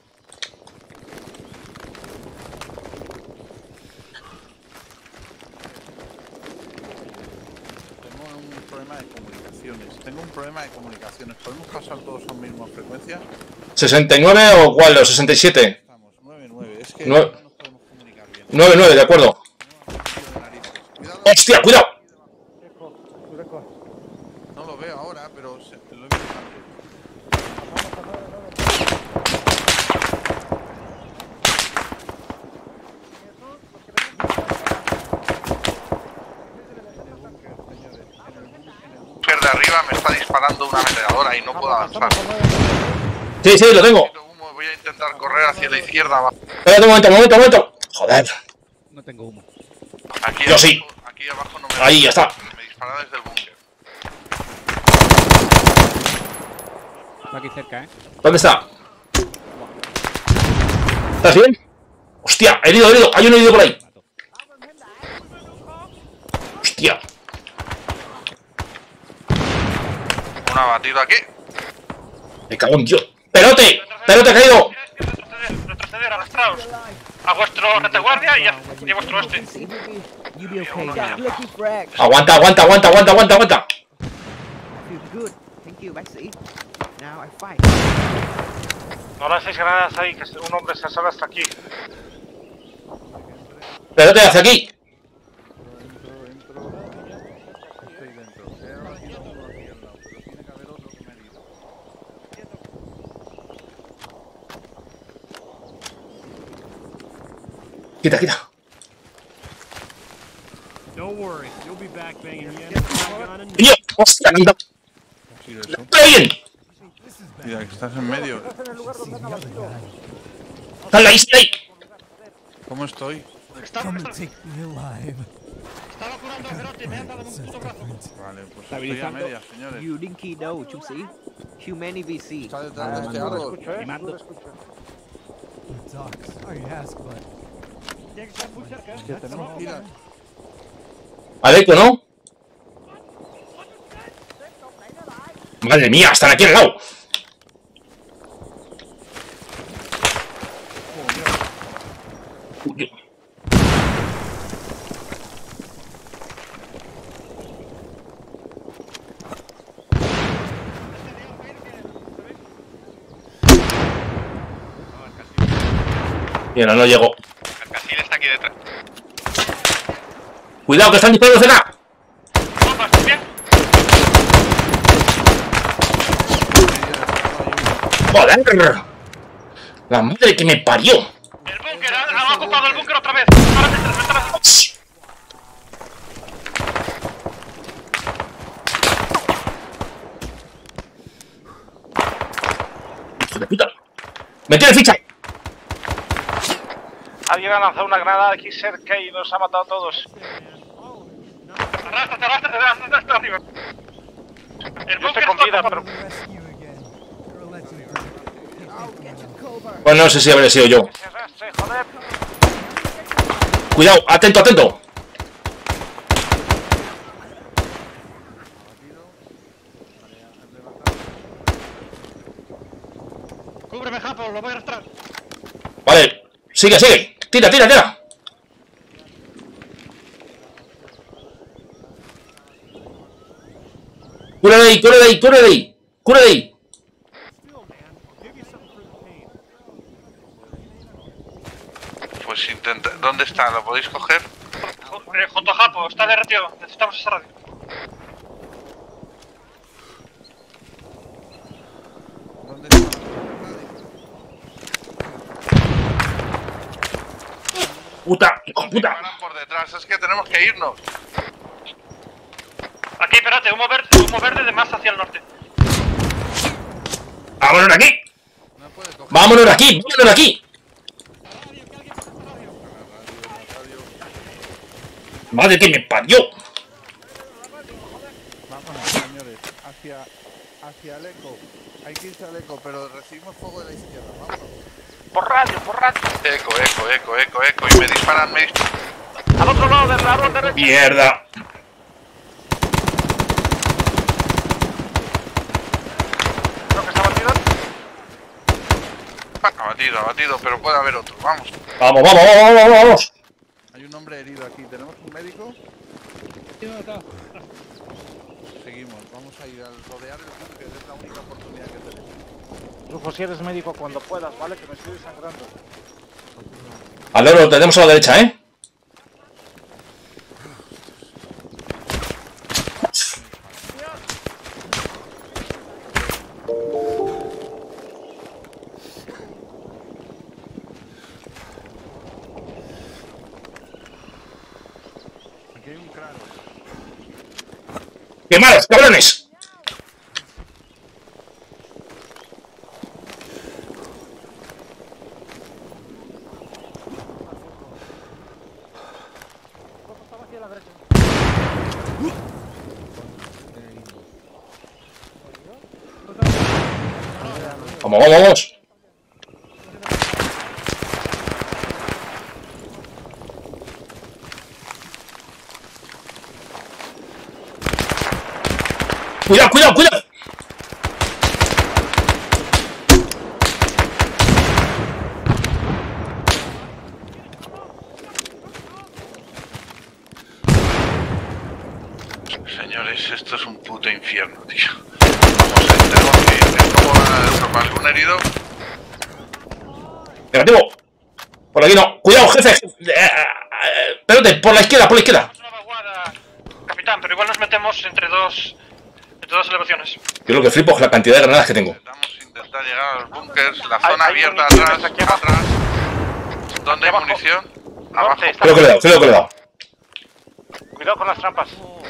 Tengo un problema de comunicaciones. ¿Podemos pasar todos a la misma frecuencia? ¿69 o cuál? ¿O 67? 9-9. Es que 9. no nos podemos comunicar bien. 9-9, de acuerdo. ¡Hostia, cuidado! No lo veo ahora, pero lo he visto antes. De arriba me está disparando una ametralladora y no puedo avanzar. Sí, sí, lo tengo. Voy a intentar correr hacia la izquierda. Espérate un momento, un momento, un momento. Joder. No tengo humo. Aquí yo abajo, sí. Aquí abajo no me... Ahí, ya está. Me dispara desde el búnker. Está aquí cerca, ¿eh? ¿Dónde está? ¿Estás bien? Hostia, herido, herido. Hay un herido por ahí. Hostia. Un abatido aquí. Me cago en Dios. ¡Pelote! ¡Pelote caído! Retroceder, arrastraos. A vuestro retaguardia y a vuestro oeste. Aguanta, aguanta, aguanta, aguanta, aguanta, aguanta. No lanzéis granadas ahí, que un hombre se sale hasta aquí. Pelote hacia aquí. Quita, quita. ¡Niño! ¡Hostia, anda! ¡Está bien! Mira, que estás en medio. ¡Sal ahí, sal ahí! ¿Cómo estoy? Estaba curando a Cerote y me han dado un puto brazo. Vale, pues estoy a media, señores. Está detrás de este árbol. Tiene que estar muy cerca. Es que tenemos que ir a... Aleco, ¿no? Madre mía, están aquí al lado. Bien, no llego. Casil está aquí detrás. Cuidado, que están disparando cerca. Opa, ¿estás bien? Joder. La madre que me parió. El búnker, han ocupado el búnker otra vez. Ahora detrás. Hijo de puta. ¡Me tiene ficha! Alguien ha lanzado una granada aquí cerca y nos ha matado a todos. Arrástrate arriba. El búnker con vida, pero... Bueno, no sé si habré sido yo. Joder. Cuidado, atento, atento. Cúbreme, Japo, lo voy a arrastrar. Vale, sigue, sigue. Tira, tira, tira. Cura de ahí, cura de ahí, cura de ahí. Cura de ahí. Pues intenta... ¿Dónde está? ¿Lo podéis coger? Junto a Japo, está derretido. Necesitamos esa radio. ¿Dónde está? Puta, hijo de puta. Disparan por detrás, es que tenemos que irnos. Aquí, espérate, humo verde de más hacia el norte. Vámonos de aquí. Vámonos de aquí, vámonos de aquí. Madre que me parió. Vámonos, señores, hacia el eco. Hay que irse al eco, pero recibimos fuego de la izquierda, vámonos. Por radio, por radio. Eco. Y me disparan, Al otro lado del árbol derecho. Mierda. Creo que está batido. Abatido, pero puede haber otro, vamos. Vamos, vamos, vamos, vamos, vamos. Hay un hombre herido aquí, ¿tenemos un médico? Seguimos, vamos a ir al rodear el búnker, es la única oportunidad que tenemos. Rufo, si eres médico cuando puedas, ¿vale? Que me estoy desangrando. Al loro, lo tenemos a la derecha, ¿eh? Aquí hay un cráneo. ¡Quemados, cabrones! Vamos, vamos, vamos. ¡Cuidado, cuidado, cuidado! Señores, esto es un puto infierno, tío. Vamos, tenemos que ir. ¿Cómo algún herido? Negativo. Por aquí no. Cuidado, jefe. Espérate, por la izquierda, por la izquierda. Una vaguada, capitán, pero igual nos metemos entre dos elevaciones. Yo lo que flipo es la cantidad de granadas que tengo. Vamos a intentar llegar a los bunkers, la zona abierta atrás, aquí abajo. ¿Dónde hay munición? Abajo. Creo que le he dado, Cuidado con las trampas.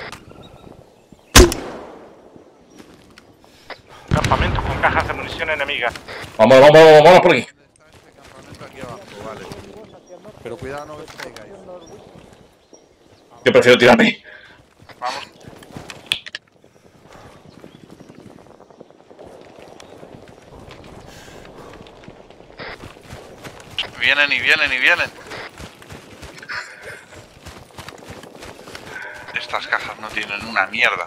Campamento con cajas de munición enemiga. Vamos por aquí. Vale. Pero cuidado, no os caigáis. Yo prefiero tirarme. Vamos. Vienen y vienen y vienen. Estas cajas no tienen una mierda.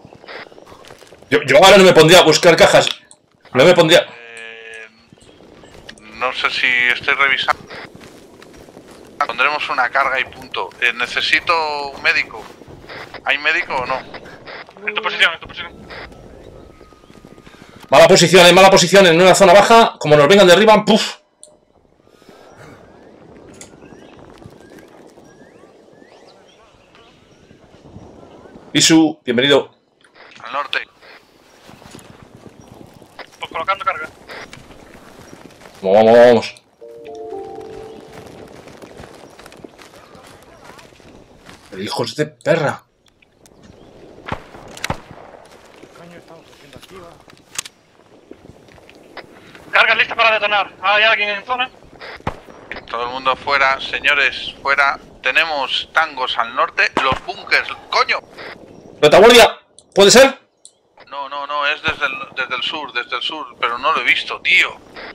Yo ahora no me pondría a buscar cajas. No me pondría. No sé si estoy revisando. Pondremos una carga y punto. Necesito un médico. ¿Hay médico o no? En tu posición, en tu posición. Mala posición en una zona baja. Como nos vengan de arriba, ¡puf! Isu, bienvenido. Al norte. Pues colocando carga. Vamos. Hijos de perra. Carga lista para detonar. ¿Hay alguien en zona? Todo el mundo fuera, señores, fuera. Tenemos tangos al norte. Los bunkers, coño. ¿Retaguardia? ¿Puede ser? No, es desde el sur, pero no lo he visto, tío.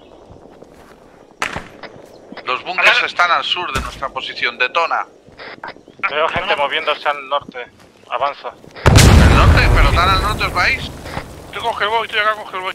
Los bunkers están al sur de nuestra posición, detona. Veo gente moviéndose al norte. Avanza. ¿Al norte? ¿Pero tan al norte os vais? Estoy con Hellboy, estoy acá con Hellboy.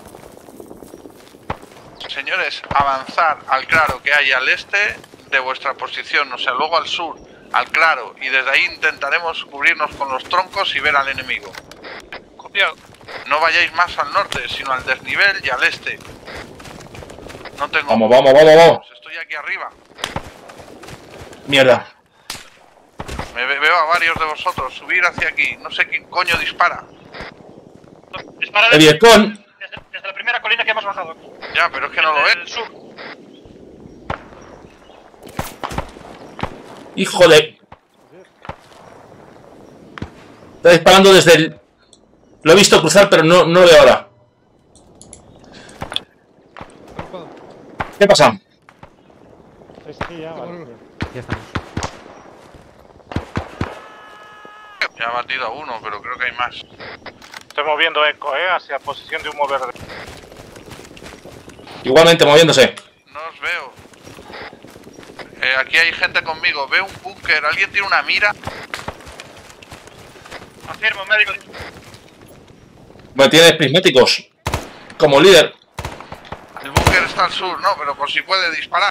Señores, avanzar al claro que hay al este de vuestra posición, o sea, luego al sur, al claro, y desde ahí intentaremos cubrirnos con los troncos y ver al enemigo. Copiado. No vayáis más al norte, sino al desnivel y al este. No tengo... Vamos. Estoy aquí arriba. Mierda. Veo a varios de vosotros subir hacia aquí. No sé quién coño dispara. Dispara El Vietcong. desde la primera colina que hemos bajado. Ya, pero es que no lo Desde veo. el sur. Hijo de... Está disparando desde el... Lo he visto cruzar, pero no lo veo ahora. ¿Qué pasa? Ya estamos. Ya ha batido a uno, pero creo que hay más. Estoy moviendo eco, hacia posición de humo verde. Igualmente moviéndose. No os veo. Aquí hay gente conmigo. Veo un búnker. ¿Alguien tiene una mira? Afirmo, médico. Bueno, tienes prismáticos. Como líder. El búnker está al sur, no, pero por si puede disparar.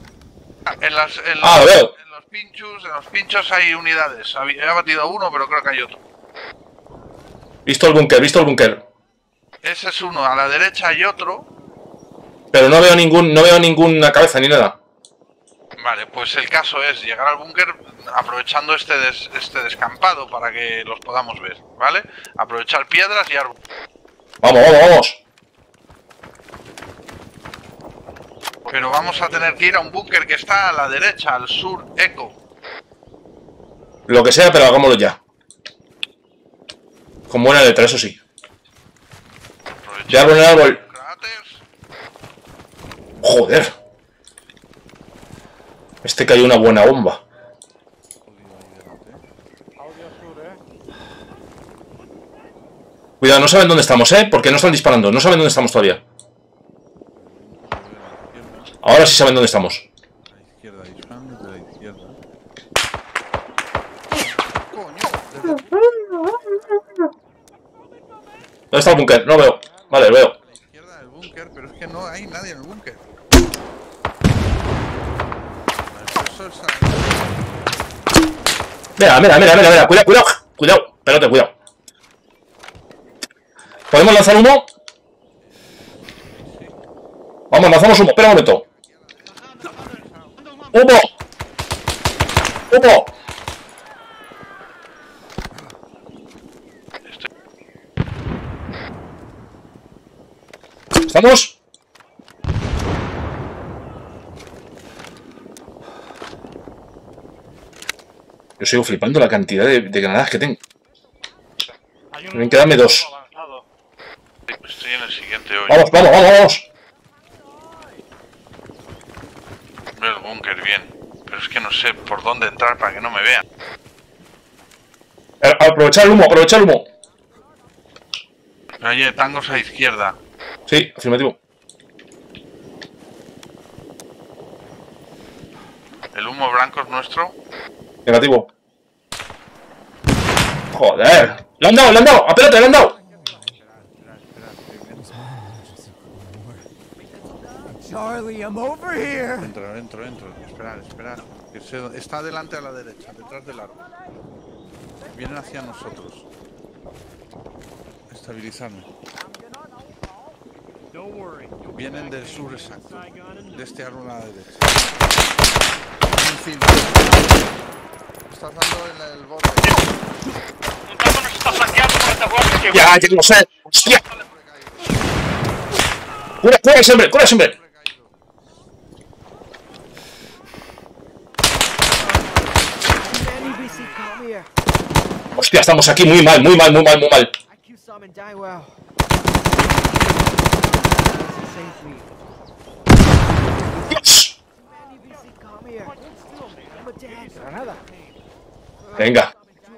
Lo veo. En los pinchos hay unidades. He batido a uno, pero creo que hay otro. Visto el búnker. Ese es uno. A la derecha hay otro. Pero no veo ninguna cabeza ni nada. Vale, pues el caso es llegar al búnker aprovechando este descampado para que los podamos ver, ¿vale? Aprovechar piedras y árboles. Vamos. Pero vamos a tener que ir a un búnker que está a la derecha, al sur, eco. Lo que sea, pero hagámoslo ya. Con buena letra, eso sí. De árbol en árbol. Joder. Este cayó una buena bomba. Cuidado, no saben dónde estamos, porque no están disparando. No saben dónde estamos todavía. Ahora sí saben dónde estamos. A la izquierda, disparan desde la izquierda. ¿Dónde está el búnker? No veo. Vale, lo veo. A la izquierda del búnker, pero es que no hay nadie en el búnker. Mira. Cuidado. Espérate, cuidado. ¿Podemos lanzar humo? Vamos, lanzamos humo. Espera un momento. ¡Humo! ¿Estamos? Yo sigo flipando la cantidad de granadas que tengo. Deben quedarme 2. Estoy en el siguiente hoy. Vamos. Veo el búnker bien, pero es que no sé por dónde entrar para que no me vean. Aprovechar el humo. Oye, tangos a izquierda. Sí, afirmativo. ¿El humo blanco es nuestro? Negativo. Joder. ¡Le han dado! ¡Apélate, le han dado! Charlie, I'm over here. Entro. Esperad. Que está delante a la derecha, detrás del árbol. Vienen hacia nosotros. Estabilizarme. Vienen del sur exacto. De este árbol a la derecha. Estás dando el bote. Un tanto nos está flanqueando por esta guardia que... Ya lo sé. ¡Hostia! ¡Cura siempre! Hostia, estamos aquí muy mal. ¡Dios! Venga.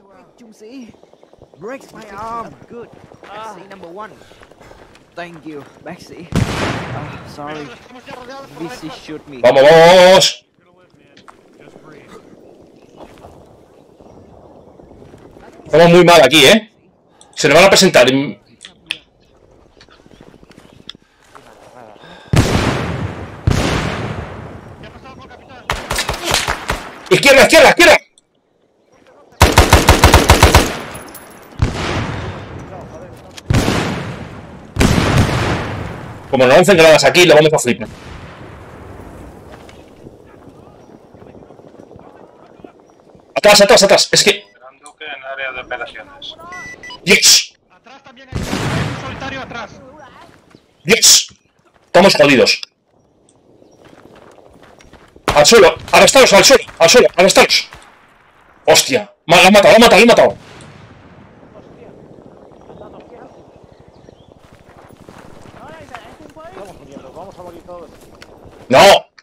Breaks my arm. Good. Maxi number 1. Thank you, Maxi. Sorry. VC shoot me. ¡Vamos! Estamos muy mal aquí, ¿eh? Se nos van a presentar. ¡Izquierda! Como nos lancen granadas aquí, lo vamos a flipar. Atrás. Es que... Gran Duque en área de operaciones. ¡Yes! Atrás también hay un solitario atrás. ¡Yes! Estamos jodidos. Al suelo, arrestaros, al suelo, arrestaros. Hostia, lo han matado. Vamos a morir todos. ¡No!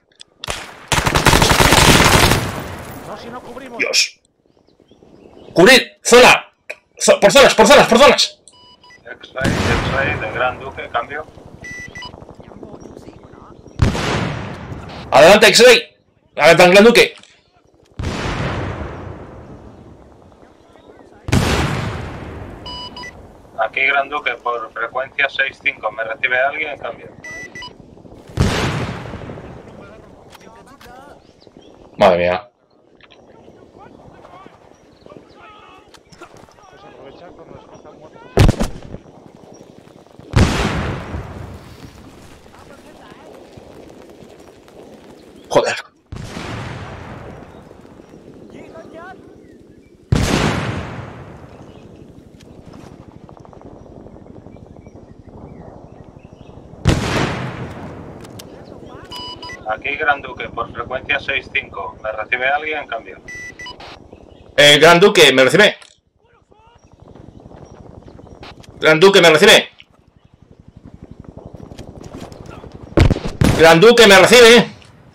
No, si no cubrimos. Dios. ¡Cubrir! ¡Zona! ¡Por zonas! X-Ray de Gran Duque, cambio. Adelante, X-Ray. Adelante, Gran Duque. Aquí Gran Duque por frecuencia 65. ¿Me recibe alguien en cambio? Madre mía. Pues aprovechar cuando están muertos. Joder. Aquí Gran Duque por frecuencia 65. ¿Me recibe alguien en cambio? Gran Duque, ¿me recibe? Gran Duque, ¿me recibe? Gran Duque, ¿me recibe?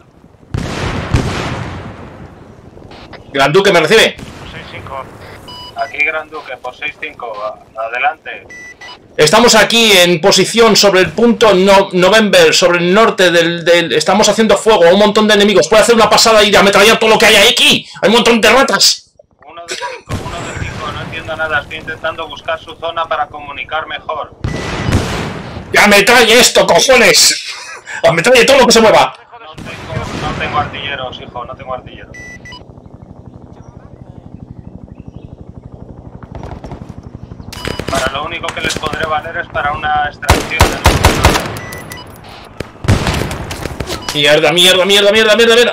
Gran Duque, ¿me recibe? 65. Aquí Gran Duque por 65. Adelante. Estamos aquí en posición sobre el punto November, sobre el norte del... Estamos haciendo fuego a un montón de enemigos. Puede hacer una pasada y ametrallar todo lo que hay aquí. Hay un montón de ratas. uno de 5, no entiendo nada, estoy intentando buscar su zona para comunicar mejor. ¡Ya me trae esto, cojones! ¡Me trae todo lo que se mueva! No tengo artilleros, hijo, no tengo artilleros. Para lo único que les podré valer es para una extracción de nuestro. Mierda, mierda, mierda, mierda, mierda, mierda.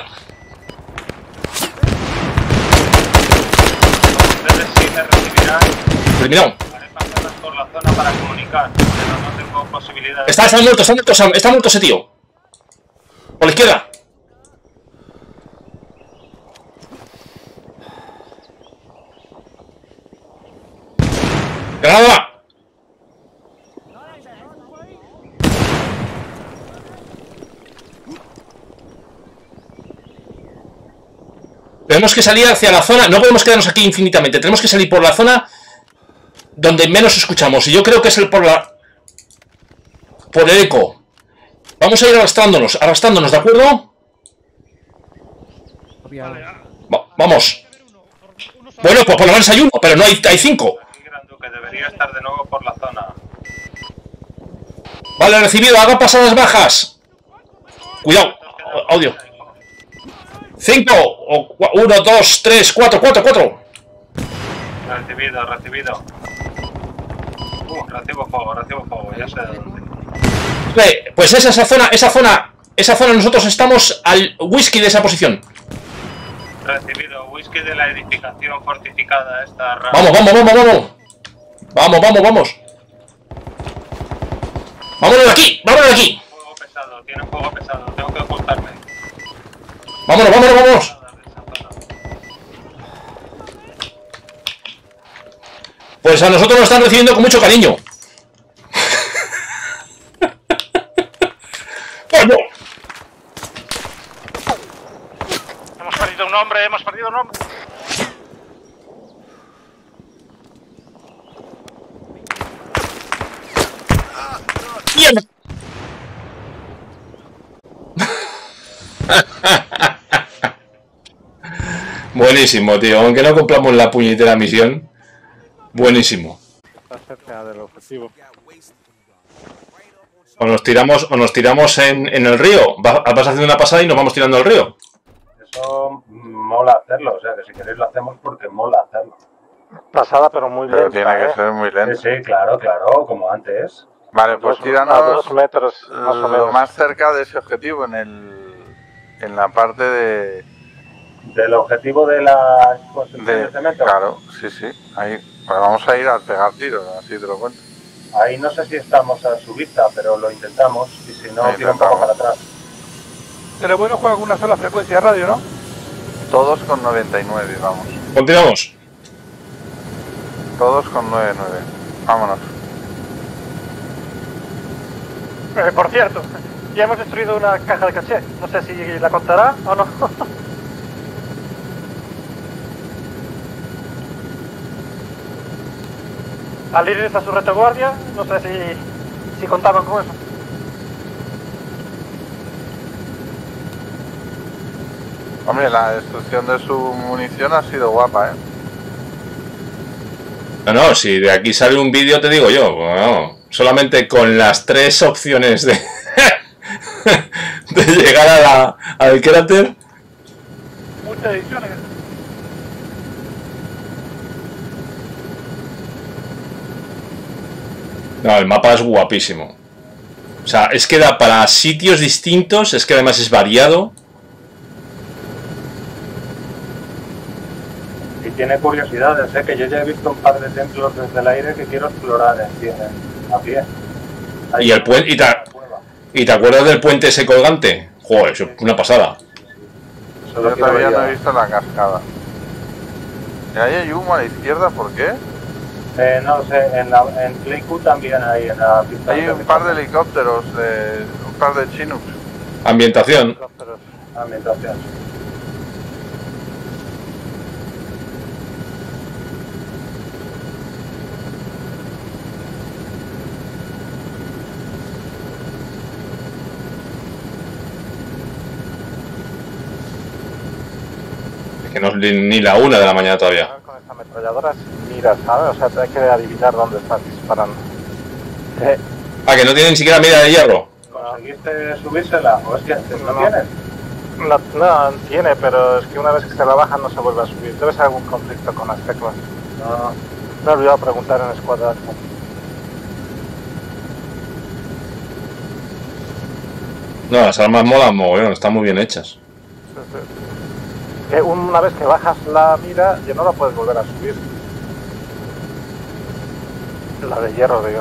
Ustedes sí me recibirán. Terminado. Haré pasarlas por la zona para comunicar, pero no tengo posibilidad de... Está muerto ese tío. Por la izquierda. ¡Granada! Tenemos que salir hacia la zona, no podemos quedarnos aquí infinitamente, tenemos que salir por la zona donde menos escuchamos, y yo creo que es por el eco. Vamos a ir arrastrándonos, ¿de acuerdo? Vamos. Bueno, pues por lo menos hay uno, pero no hay 5. Que debería estar de nuevo por la zona. Vale, recibido, hagan pasadas bajas. Cuidado, audio. 5, 1, 2, 3, 4. Recibido. Recibo fuego, ya sé de dónde. Pues esa zona nosotros estamos al whisky de esa posición. Recibido, whisky de la edificación fortificada esta rama. Vamos. Vámonos de aquí. Fuego pesado, tienen fuego pesado, tengo que ocultarme. Vámonos. Pues a nosotros nos están recibiendo con mucho cariño. ¡Coño! Hemos perdido un hombre. ¡Mierda! Buenísimo, tío. Aunque no cumplamos la puñetera misión. Buenísimo. Está cerca del objetivo. O nos tiramos en el río. Vas haciendo una pasada y nos vamos tirando al río. Eso mola hacerlo, o sea que si queréis lo hacemos porque mola hacerlo. Pasada, pero muy lenta. Pero tiene que ser muy lento. Sí, claro, como antes. Vale, pues tíranos a 2 metros más o menos. Más cerca de ese objetivo, en la parte del objetivo de la construcción de cemento. Claro, sí, ahí. Pues vamos a ir a pegar tiros, así te lo cuento. Ahí no sé si estamos a su vista, pero lo intentamos, y si no, tira un poco para atrás. Pero bueno, juega con una sola frecuencia de radio, ¿no? Todos con 99, vamos. Continuamos. Todos con 99. Vámonos. Por cierto, ya hemos destruido una caja de caché. No sé si la contará o no. Al ir a su retaguardia, no sé si contaban con eso. Hombre, la destrucción de su munición ha sido guapa, ¿eh? No, si de aquí sale un vídeo te digo yo, bueno, solamente con las 3 opciones de llegar al cráter. Muchas ediciones. No, el mapa es guapísimo. O sea, es que da para sitios distintos, es que además es variado. Y tiene curiosidades, que yo ya he visto un par de templos desde el aire que quiero explorar a pie. Y el puente, ¿y te acuerdas del puente ese colgante? Joder, eso es una pasada. Yo todavía no he visto la cascada. ¿Y ahí hay humo a la izquierda? ¿Por qué? No lo sé, en Pleiku también hay en la pista. Hay un par de helicópteros, un par de Chinooks. Ambientación. Ambientación. Que no es ni la 1 de la mañana todavía. Con esta ametralladora mira, ¿sabes? O sea, hay que adivinar dónde estás disparando. Ah, que no tiene ni siquiera mira de hierro. ¿Conseguiste subírsela? ¿O es que no tienes? No, tiene, pero es que una vez que se la baja no se vuelve a subir. Debe ser algún conflicto con las teclas. No, me he olvidado preguntar en escuadra. No, las armas molan mogollón, están muy bien hechas. Que una vez que bajas la mira, ya no la puedes volver a subir. La de hierro, digo.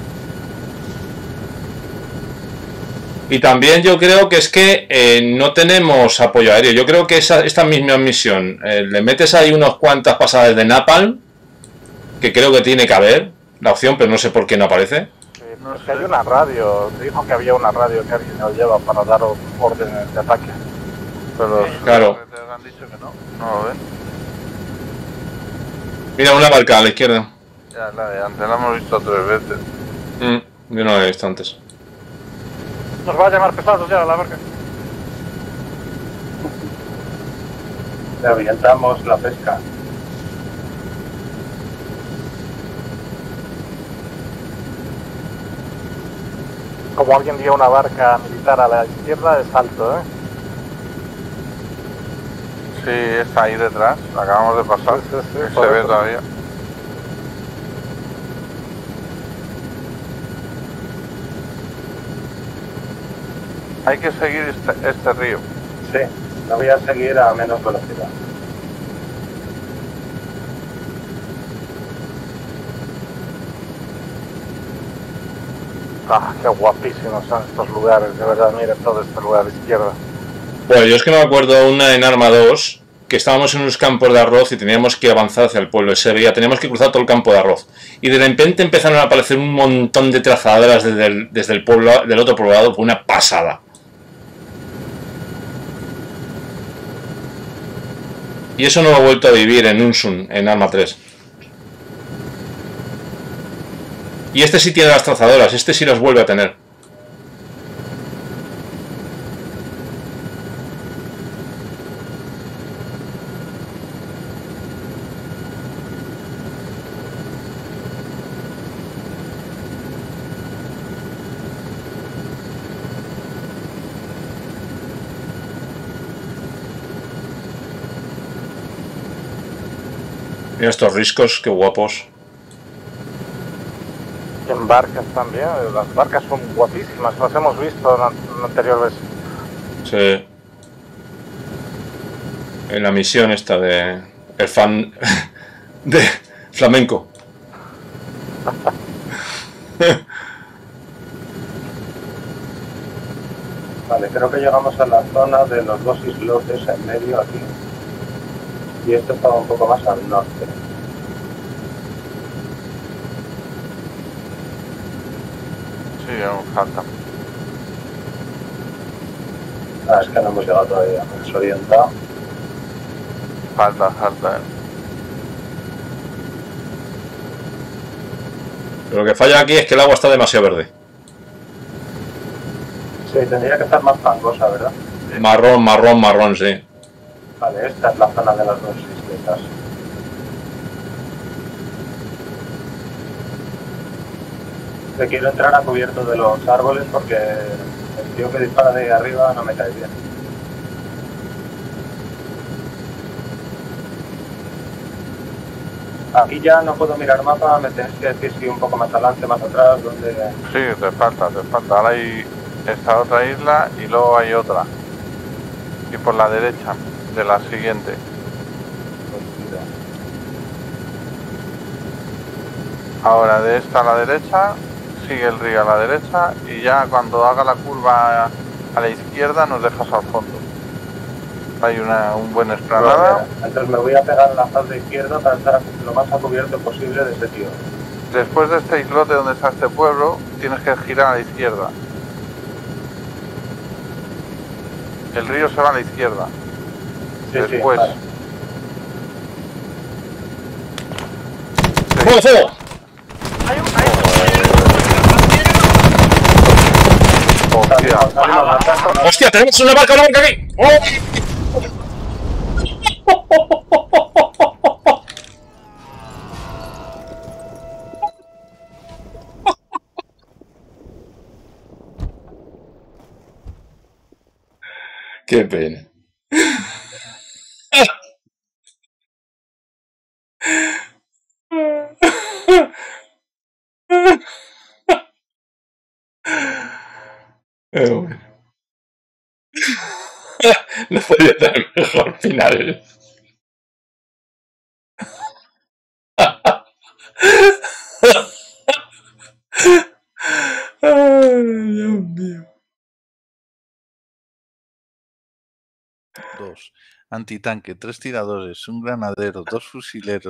Y también yo creo que es que no tenemos apoyo aéreo. Yo creo que esta misma misión, le metes ahí unas cuantas pasadas de Napalm, que creo que tiene que haber la opción, pero no sé por qué no aparece. No sé. Hay una radio, te dijo que había una radio que alguien nos lleva para dar órdenes de ataque. Pero claro. Te han dicho que no, no lo ven. Mira, una barca a la izquierda. Ya, la de antes la hemos visto 3 veces. Yo no la he visto antes. Nos va a llamar pesados ya la barca. Le avientamos la pesca. como alguien diga una barca militar a la izquierda, es alto, ¿eh? Sí, está ahí detrás, la acabamos de pasar, sí, se ve todavía. Hay que seguir este río. Sí, lo voy a seguir a menos velocidad. Ah, qué guapísimos son estos lugares, de verdad, mira todo este lugar de izquierda. Bueno, yo es que me acuerdo una en Arma 2, que estábamos en unos campos de arroz y teníamos que avanzar hacia el pueblo, se veía, teníamos que cruzar todo el campo de arroz. Y de repente empezaron a aparecer un montón de trazadoras desde el pueblo, del otro poblado, fue una pasada. Y eso no lo he vuelto a vivir en Unsun, en Arma 3. Y este sí tiene las trazadoras, este sí las vuelve a tener. Mira estos riscos, qué guapos. En barcas también, las barcas son guapísimas, las hemos visto en anteriores. Sí. En la misión esta de el fan de flamenco. Vale, creo que llegamos a la zona de los dos islotes en medio aquí. Y esto estaba un poco más al norte. Sí, aún falta. Ah, es que no hemos llegado todavía, me he desorientado. Falta. Lo que falla aquí es que el agua está demasiado verde. Sí, tendría que estar más fangosa, ¿verdad? Marrón, sí. Vale, esta es la zona de las dos isletas. Le quiero entrar a cubierto de los árboles porque el tío que dispara de ahí arriba no me cae bien. Aquí ya no puedo mirar mapa, me tienes que decir si un poco más adelante, más atrás, donde... Sí, te falta. Ahora hay esta otra isla y luego hay otra. Y por la derecha de la siguiente. Ahora de esta a la derecha, sigue el río a la derecha y ya cuando haga la curva a la izquierda nos dejas al fondo. Hay un buen explanada. Entonces me voy a pegar en la parte izquierda para estar lo más a cubierto posible de ese tío. Después de este islote donde está este pueblo, tienes que girar a la izquierda. El río se va a la izquierda. Sí, después. Sí, vale. ¡Fuego, fuego! Hostia. ¡Hostia, tenemos una barca blanca aquí! ¡Oh! Qué pena. Pero bueno. No podía tener mejor final. Ay, Dios mío. 2 antitanque, 3 tiradores, un granadero, 2 fusileros.